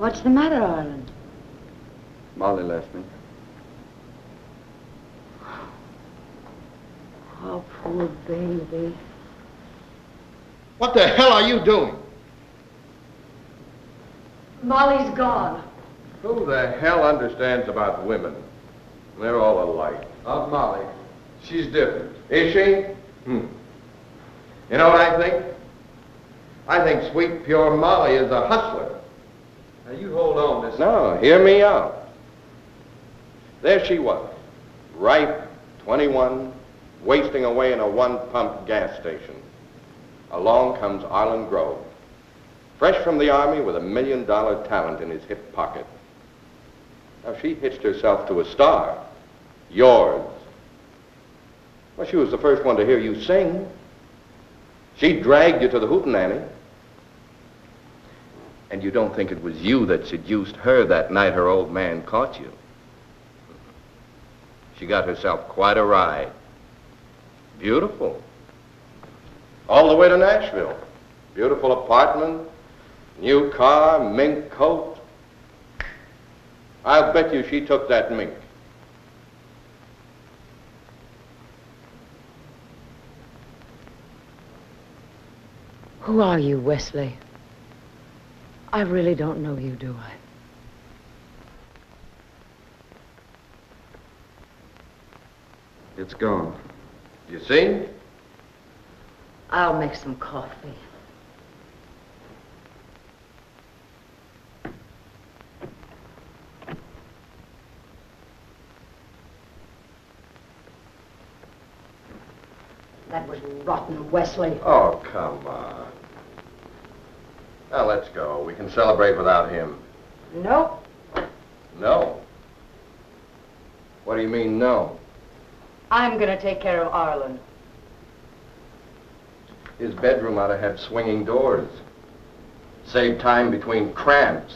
What's the matter, Arlen? Molly left me. Oh, poor baby. What the hell are you doing? Molly's gone. Who the hell understands about women? They're all alike. Not Molly. She's different. Is she? You know what I think? I think sweet, pure Molly is a hustler. Now, you hold on, Miss... No, hear me out. There she was, ripe, 21, wasting away in a one-pump gas station. Along comes Arlen Grove, fresh from the Army with $1 million talent in his hip pocket. Now, she hitched herself to a star. Yours. Well, she was the first one to hear you sing. She dragged you to the hootenanny. And you don't think it was you that seduced her that night her old man caught you? She got herself quite a ride. Beautiful. All the way to Nashville. Beautiful apartment, new car, mink coat. I'll bet you she took that mink. Who are you, Wesley? I really don't know you, do I? It's gone. You see? I'll make some coffee. That was rotten, Wesley. Oh, come on. Now, let's go. We can celebrate without him. Nope. No? What do you mean, no? I'm gonna take care of Arlen. His bedroom ought to have swinging doors. Save time between cramps.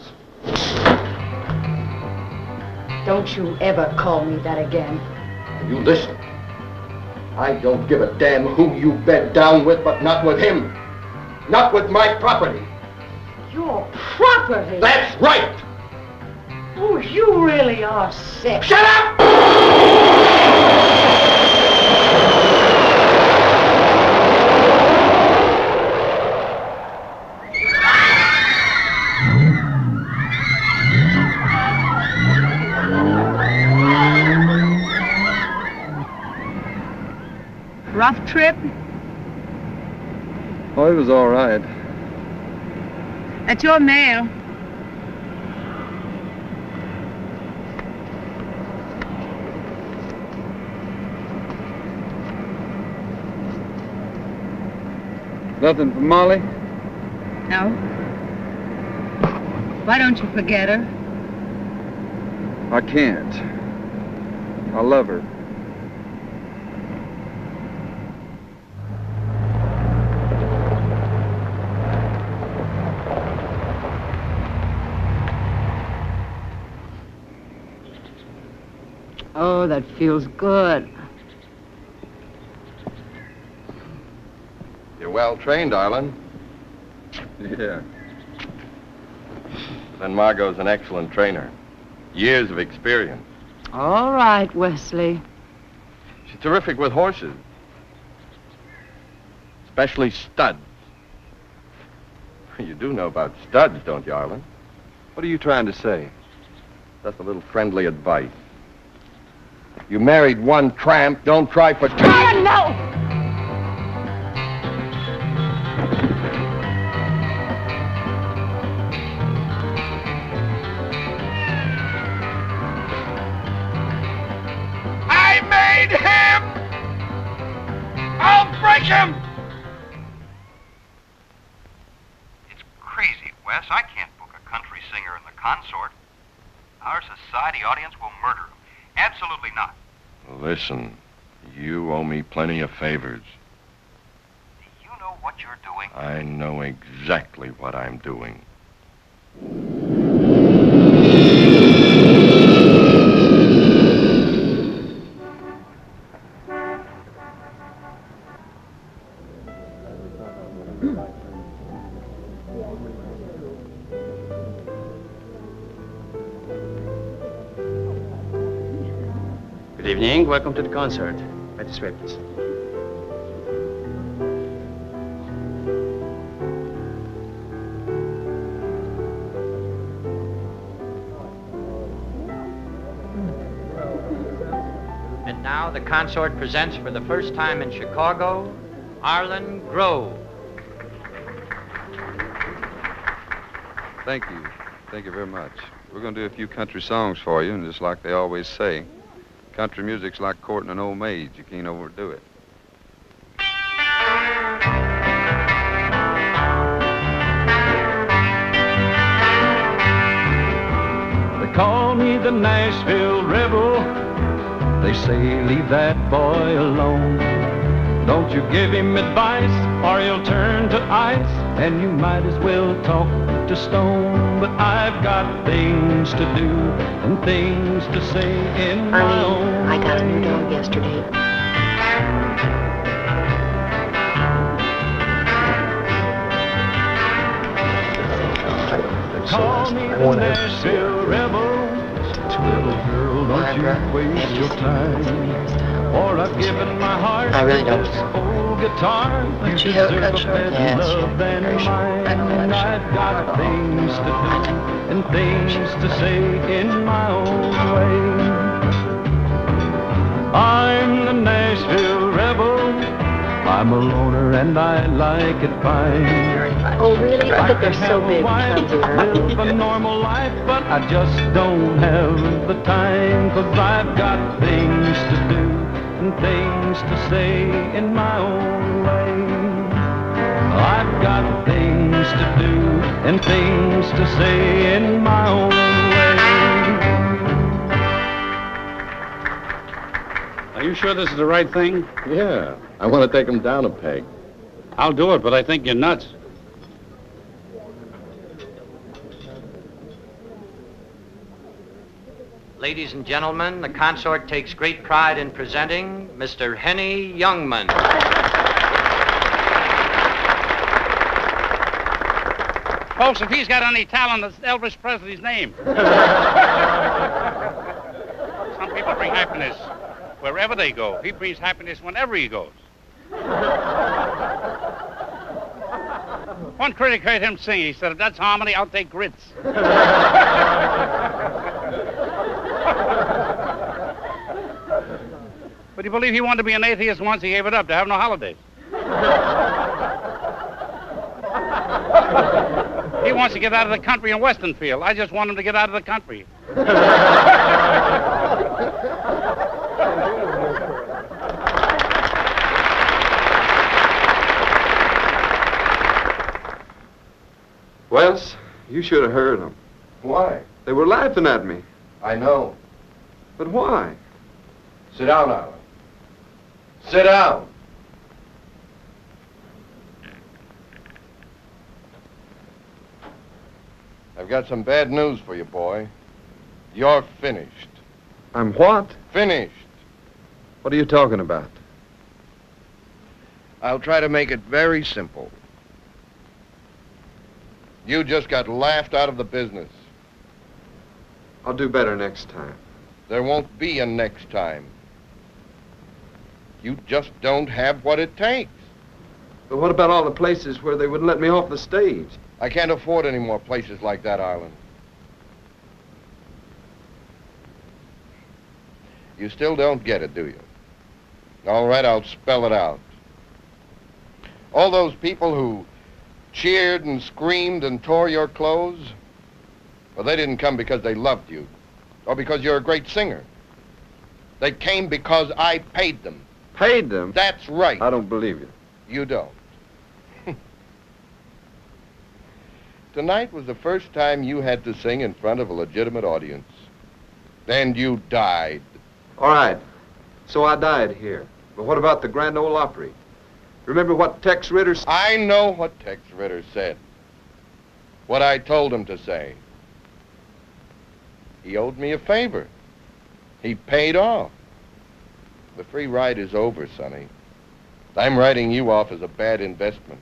Don't you ever call me that again. You listen. I don't give a damn who you bed down with, but not with him. Not with my property. Your property? That's right! Oh, you really are sick. Shut up! Rough trip? Oh, it was all right. That's your mail. Nothing for Molly? No. Why don't you forget her? I can't. I love her. Oh, that feels good. You're well trained, Arlen. Yeah. Then Margot's an excellent trainer. Years of experience. All right, Wesley. She's terrific with horses. Especially studs. You do know about studs, don't you, Arlen? What are you trying to say? That's a little friendly advice. You married one tramp, don't try for two. Arlen, no! I made him! I'll break him! It's crazy, Wes. I can't book a country singer in the consort. Our society audience will murder him. Absolutely not. Listen, you owe me plenty of favors. Do you know what you're doing? I know exactly what I'm doing. Good evening. Welcome to the concert. Right this way, please. And now the consort presents for the first time in Chicago, Arlen Grove. Thank you. Thank you very much. We're going to do a few country songs for you, and just like they always say, country music's like courting an old maid. You can't overdo it. They call me the Nashville Rebel. They say leave that boy alone. Don't you give him advice or he'll turn to ice, and you might as well talk to stone. But I've got things to do and things to say in my own I got a new dog yesterday. Call me the Nashville Rebel. Little girl, don't you waste your time, or I've given my heart I really don't. to this old guitar. Would she have a cut short? Yeah, love than mine. And I've got things to do and things to say in my own way. I'm the Nashville Rebel. I'm a loner and I like it fine. Oh, really? But they're so big. Live a normal life, but I just don't have the time. 'Cause I've got things to do and things to say in my own way. I've got things to do and things to say in my own way. Are you sure this is the right thing? Yeah. I want to take him down a peg. I'll do it, but I think you're nuts. Ladies and gentlemen, the consort takes great pride in presenting Mr. Henny Youngman. Folks, if he's got any talent, it's Elvis Presley's name. Some people bring happiness wherever they go. He brings happiness whenever he goes. One critic heard him sing. He said, if that's harmony, I'll take grits. But you believe he wanted to be an atheist once, he gave it up to have no holidays. He wants to get out of the country in Westernfield. I just want him to get out of the country. Wes, you should have heard them. Why? They were laughing at me. I know. But why? Sit down, Arlen. Sit down. I've got some bad news for you, boy. You're finished. I'm what? Finished. What are you talking about? I'll try to make it very simple. You just got laughed out of the business. I'll do better next time. There won't be a next time. You just don't have what it takes. But what about all the places where they wouldn't let me off the stage? I can't afford any more places like that, Arlen. You still don't get it, do you? All right, I'll spell it out. All those people who cheered and screamed and tore your clothes, well, they didn't come because they loved you or because you're a great singer. They came because I paid them. Paid them? That's right. I don't believe you. You don't. Tonight was the first time you had to sing in front of a legitimate audience. And you died. All right. So I died here. But what about the Grand Ole Opry? Remember what Tex Ritter said? I know what Tex Ritter said. What I told him to say. He owed me a favor. He paid off. The free ride is over, Sonny. I'm writing you off as a bad investment.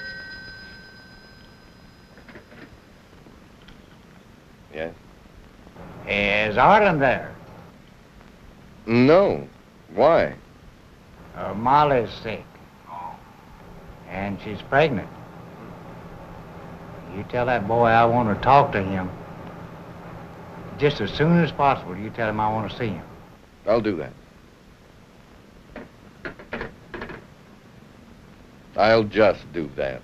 Yes? Is Arlen there? No. Why? Molly's sick. And she's pregnant. You tell that boy I want to talk to him. Just as soon as possible, you tell him I want to see him. I'll do that. I'll just do that.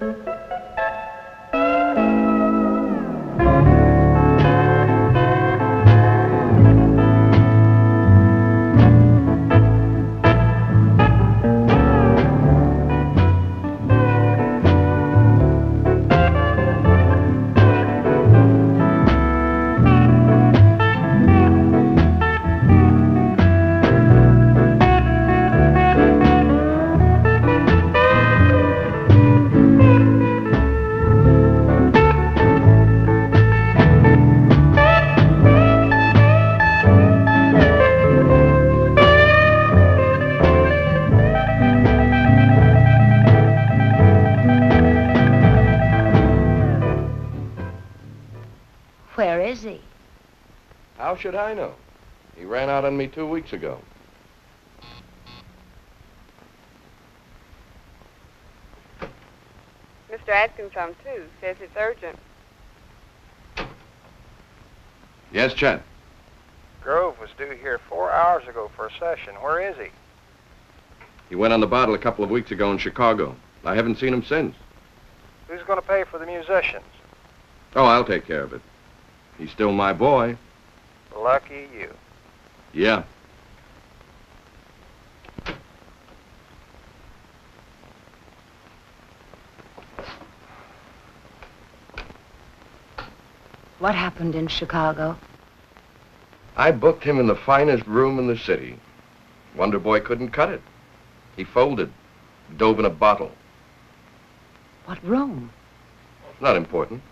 Where is he? How should I know? He ran out on me 2 weeks ago. Mr. Atkins home too. Says it's urgent. Yes, Chet. Grove was due here 4 hours ago for a session. Where is he? He went on the bottle a couple of weeks ago in Chicago. I haven't seen him since. Who's going to pay for the musicians? Oh, I'll take care of it. He's still my boy. Lucky you. Yeah. What happened in Chicago? I booked him in the finest room in the city. Wonder Boy couldn't cut it. He folded, dove in a bottle. What room? Not important.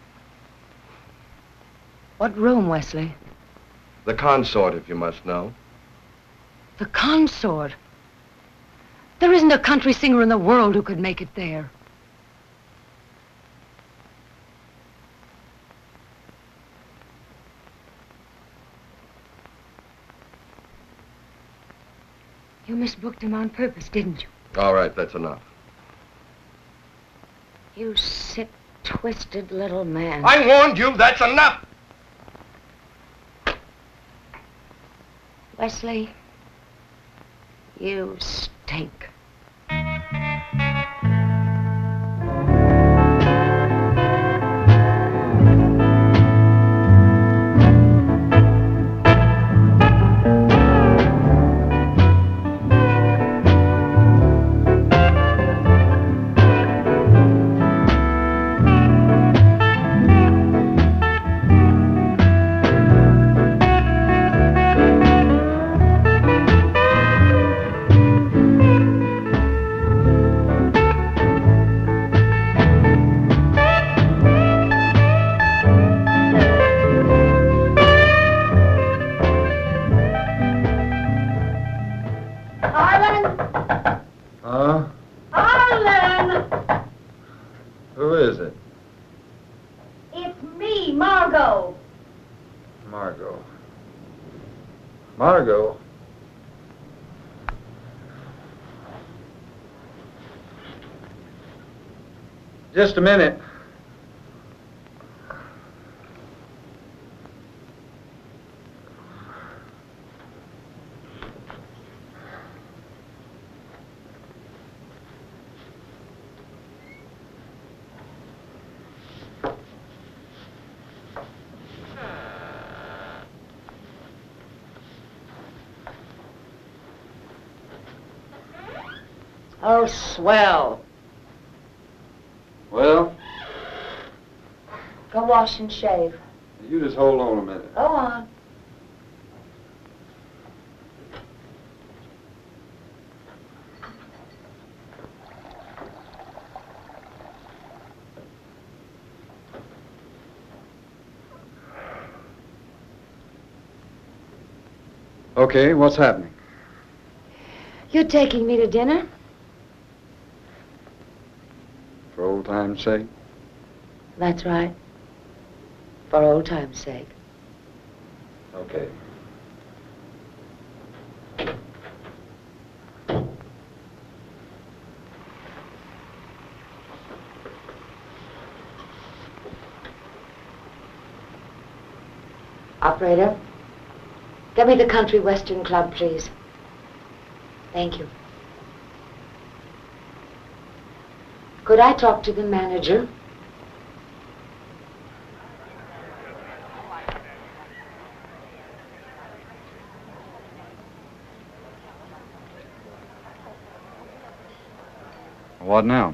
What room, Wesley? The consort, if you must know. The consort. There isn't a country singer in the world who could make it there. You misbooked him on purpose, didn't you? All right, that's enough. You sick, twisted little man. I warned you, that's enough! Wesley, you stink. Who is it? It's me, Margot. Margot. Margot? Just a minute. Oh, swell. Well, Go wash and shave. you just hold on a minute. Go on. Okay, what's happening? You're taking me to dinner? For old time's sake? That's right. For old time's sake. Okay. Operator, get me the Country Western Club, please. Thank you. Could I talk to the manager? What now?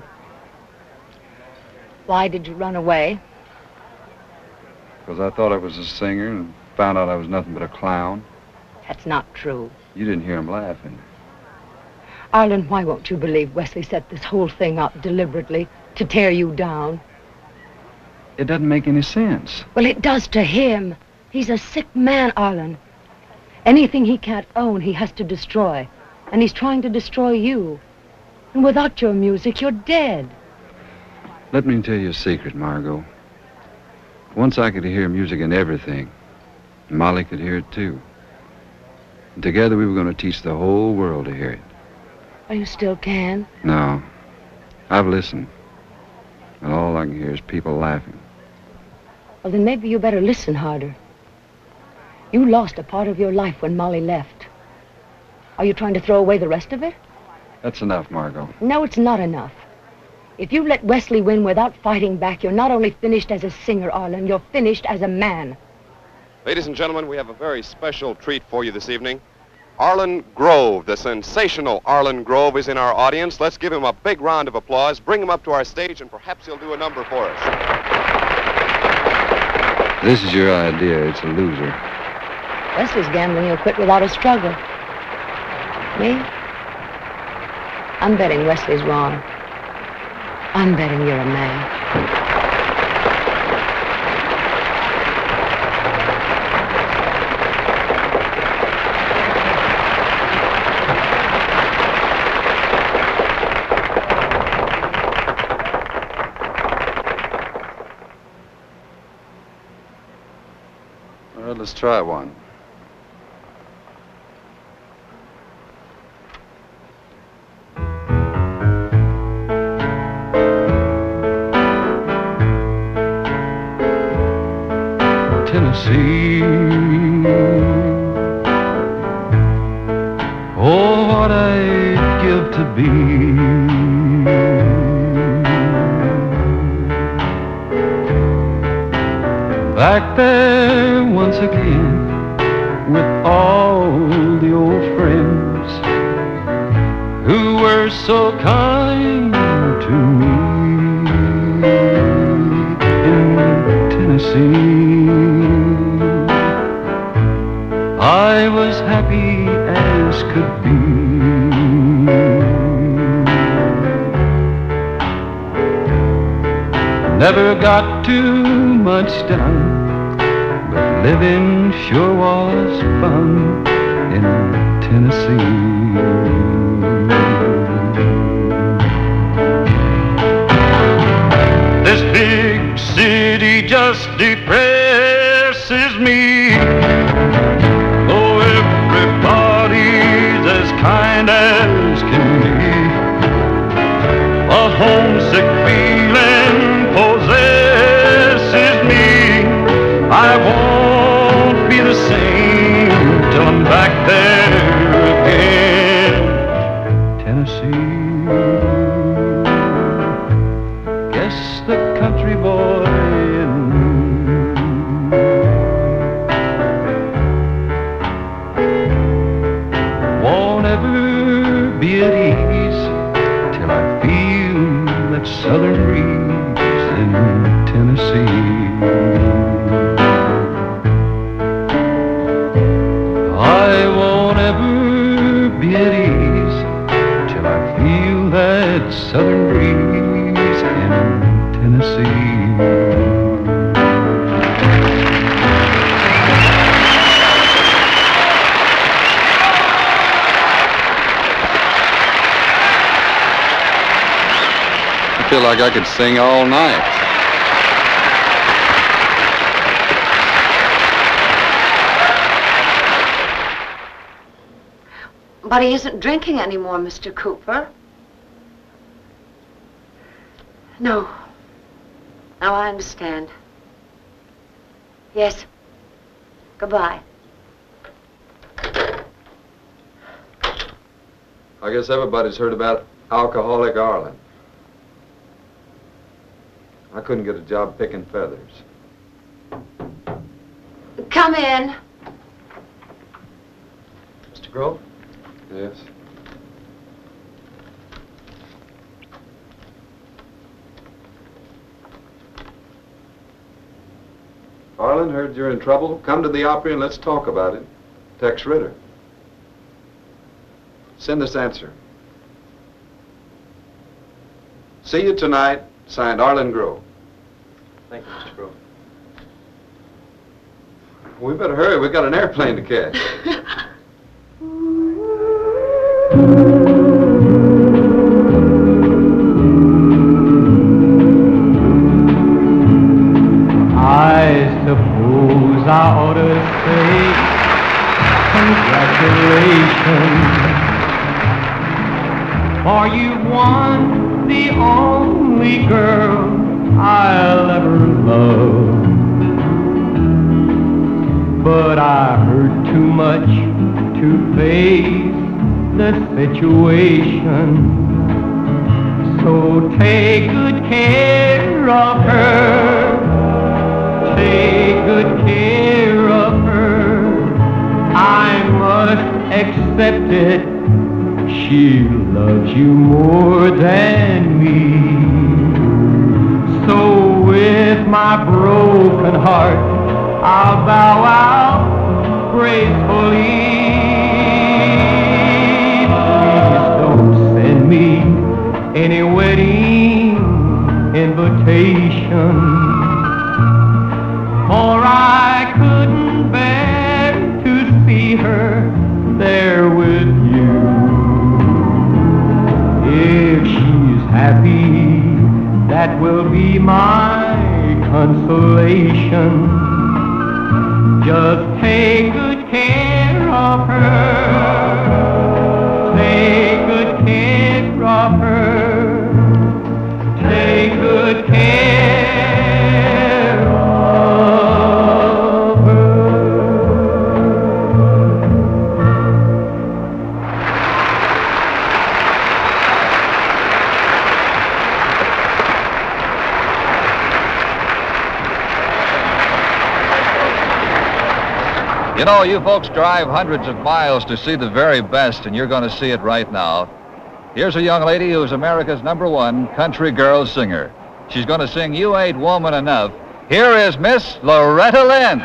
Why did you run away? Because I thought I was a singer and found out I was nothing but a clown. That's not true. You didn't hear him laughing. Arlen, why won't you believe Wesley set this whole thing up deliberately to tear you down? It doesn't make any sense. Well, it does to him. He's a sick man, Arlen. Anything he can't own, he has to destroy. And he's trying to destroy you. And without your music, you're dead. Let me tell you a secret, Margot. Once I could hear music in everything. Molly could hear it too. And together we were going to teach the whole world to hear it. Oh, you still can? No. I've listened. And all I can hear is people laughing. Well, then maybe you better listen harder. You lost a part of your life when Molly left. Are you trying to throw away the rest of it? That's enough, Margot. No, it's not enough. If you let Wesley win without fighting back, you're not only finished as a singer, Arlen, you're finished as a man. Ladies and gentlemen, we have a very special treat for you this evening. Arlen Grove, the sensational Arlen Grove, is in our audience. Let's give him a big round of applause. Bring him up to our stage, and perhaps he'll do a number for us. This is your idea. It's a loser. Wesley's gambling you'll quit without a struggle. Me? I'm betting Wesley's wrong. I'm betting you're a man. Well, let's try one. Tennessee, oh, what I'd give to be back there once again with all the old friends who were so kind to me in Tennessee. I was happy as could be. Never got too much done, but living sure was fun in Tennessee. This big city just depresses me. Though everybody's as kind as can be, a homesick feeling possesses me. I won't be the same till I'm back there again. Tennessee, guess the country boy in me won't ever be at ease till I feel that southern breeze in Tennessee. I won't ever be at ease till I feel that southern breeze in Tennessee. I feel like I could sing all night. But he isn't drinking anymore, Mr. Cooper. No. Now I understand. Yes. Goodbye. I guess everybody's heard about Alcoholic Arlen. I couldn't get a job picking feathers. Come in. Mr. Grove? Yes. Arlen, heard you're in trouble. Come to the Opry and let's talk about it. Tex Ritter. Send this answer. See you tonight. Signed, Arlen Grove. Thank you, Mr. Grove. We better hurry. We've got an airplane to catch. I suppose I ought to say congratulations, for you've won the only girl I'll ever love. But I hurt too much to face the situation. So take good care of her. Take good care of her. I must accept it. She loves you more than me. So with my broken heart, I'll bow out gracefully. Please don't send me any wedding invitation, for I couldn't bear to see her there with you. If she's happy, that will be my consolation. Just take good care of her. Take good care of her. Take good care of her. You know, you folks drive hundreds of miles to see the very best, and you're going to see it right now. Here's a young lady who's America's #1 country girl singer. She's going to sing You Ain't Woman Enough. Here is Miss Loretta Lynn.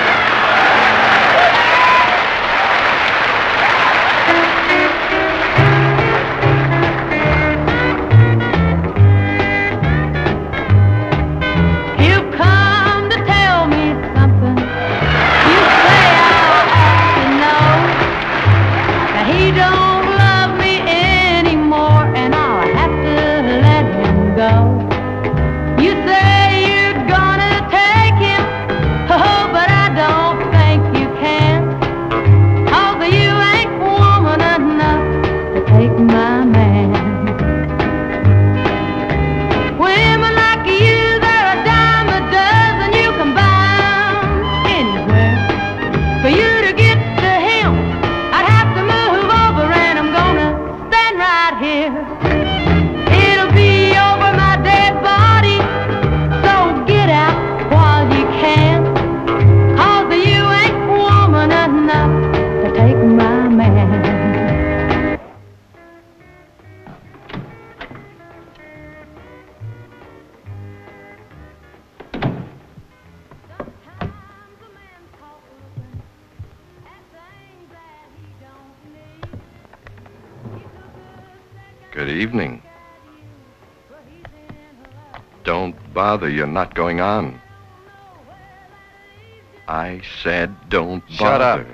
Good evening. Don't bother, you're not going on. I said don't bother. Shut up.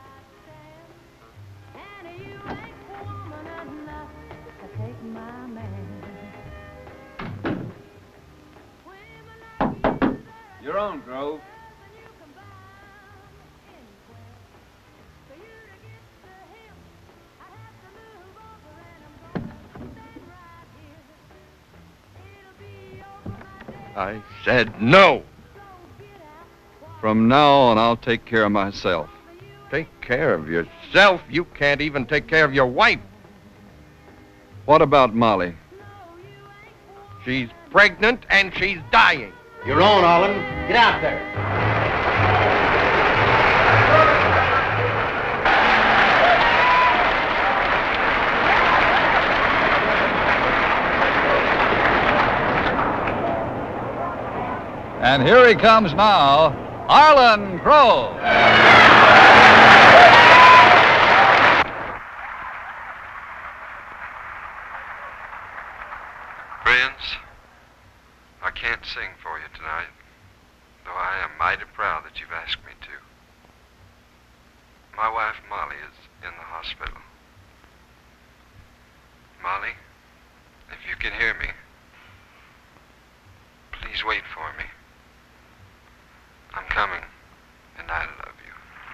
Your own, Grove. I said no. From now on, I'll take care of myself. Take care of yourself? You can't even take care of your wife. What about Molly? She's pregnant and she's dying. You're on, Arlen. Get out there. And here he comes now, Arlen Grove. Friends, I can't sing for you tonight, though I am mighty proud that you've asked me to. My wife, Molly, is in the hospital. Molly, if you can hear me, please wait for me. I'm coming, and I love you.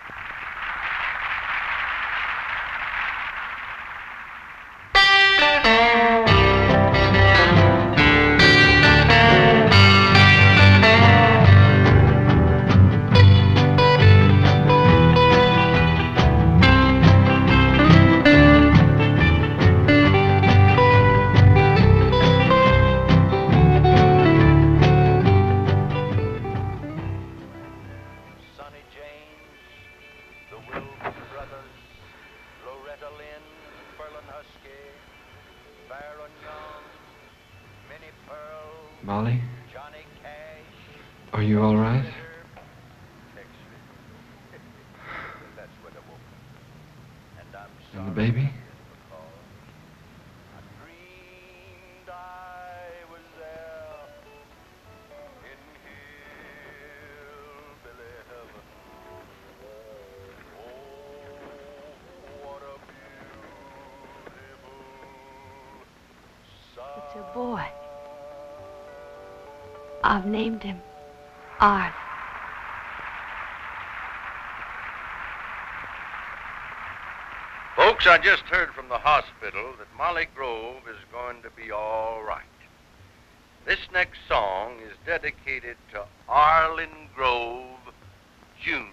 Molly? Are you all right? And the baby? It's a boy. I've named him Art. Folks, I just heard from the hospital that Molly Grove is going to be all right. This next song is dedicated to Arlen Grove, Jr.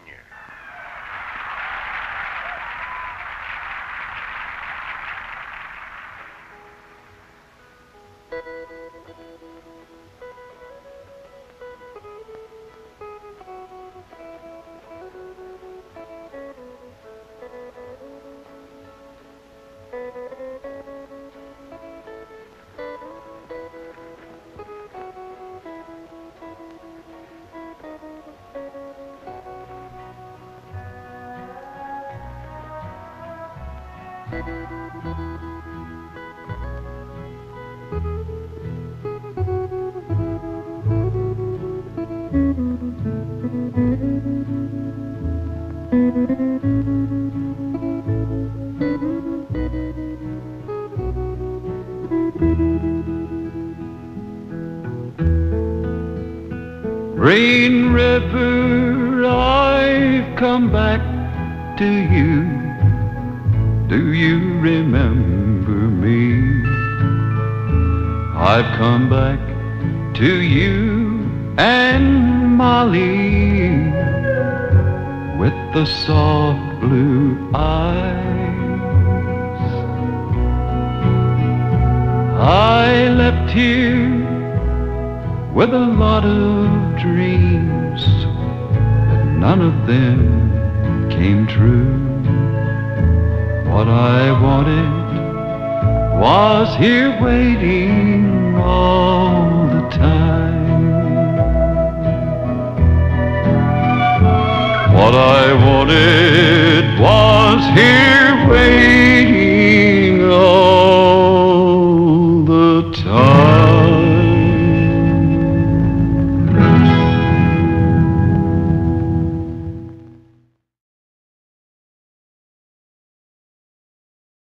Green River, I've come back to you. Do you remember me? I've come back to you and Molly with the soft blue eyes. I left here with a lot of dreams, but none of them came true. What I wanted was here waiting all the time. What I wanted was here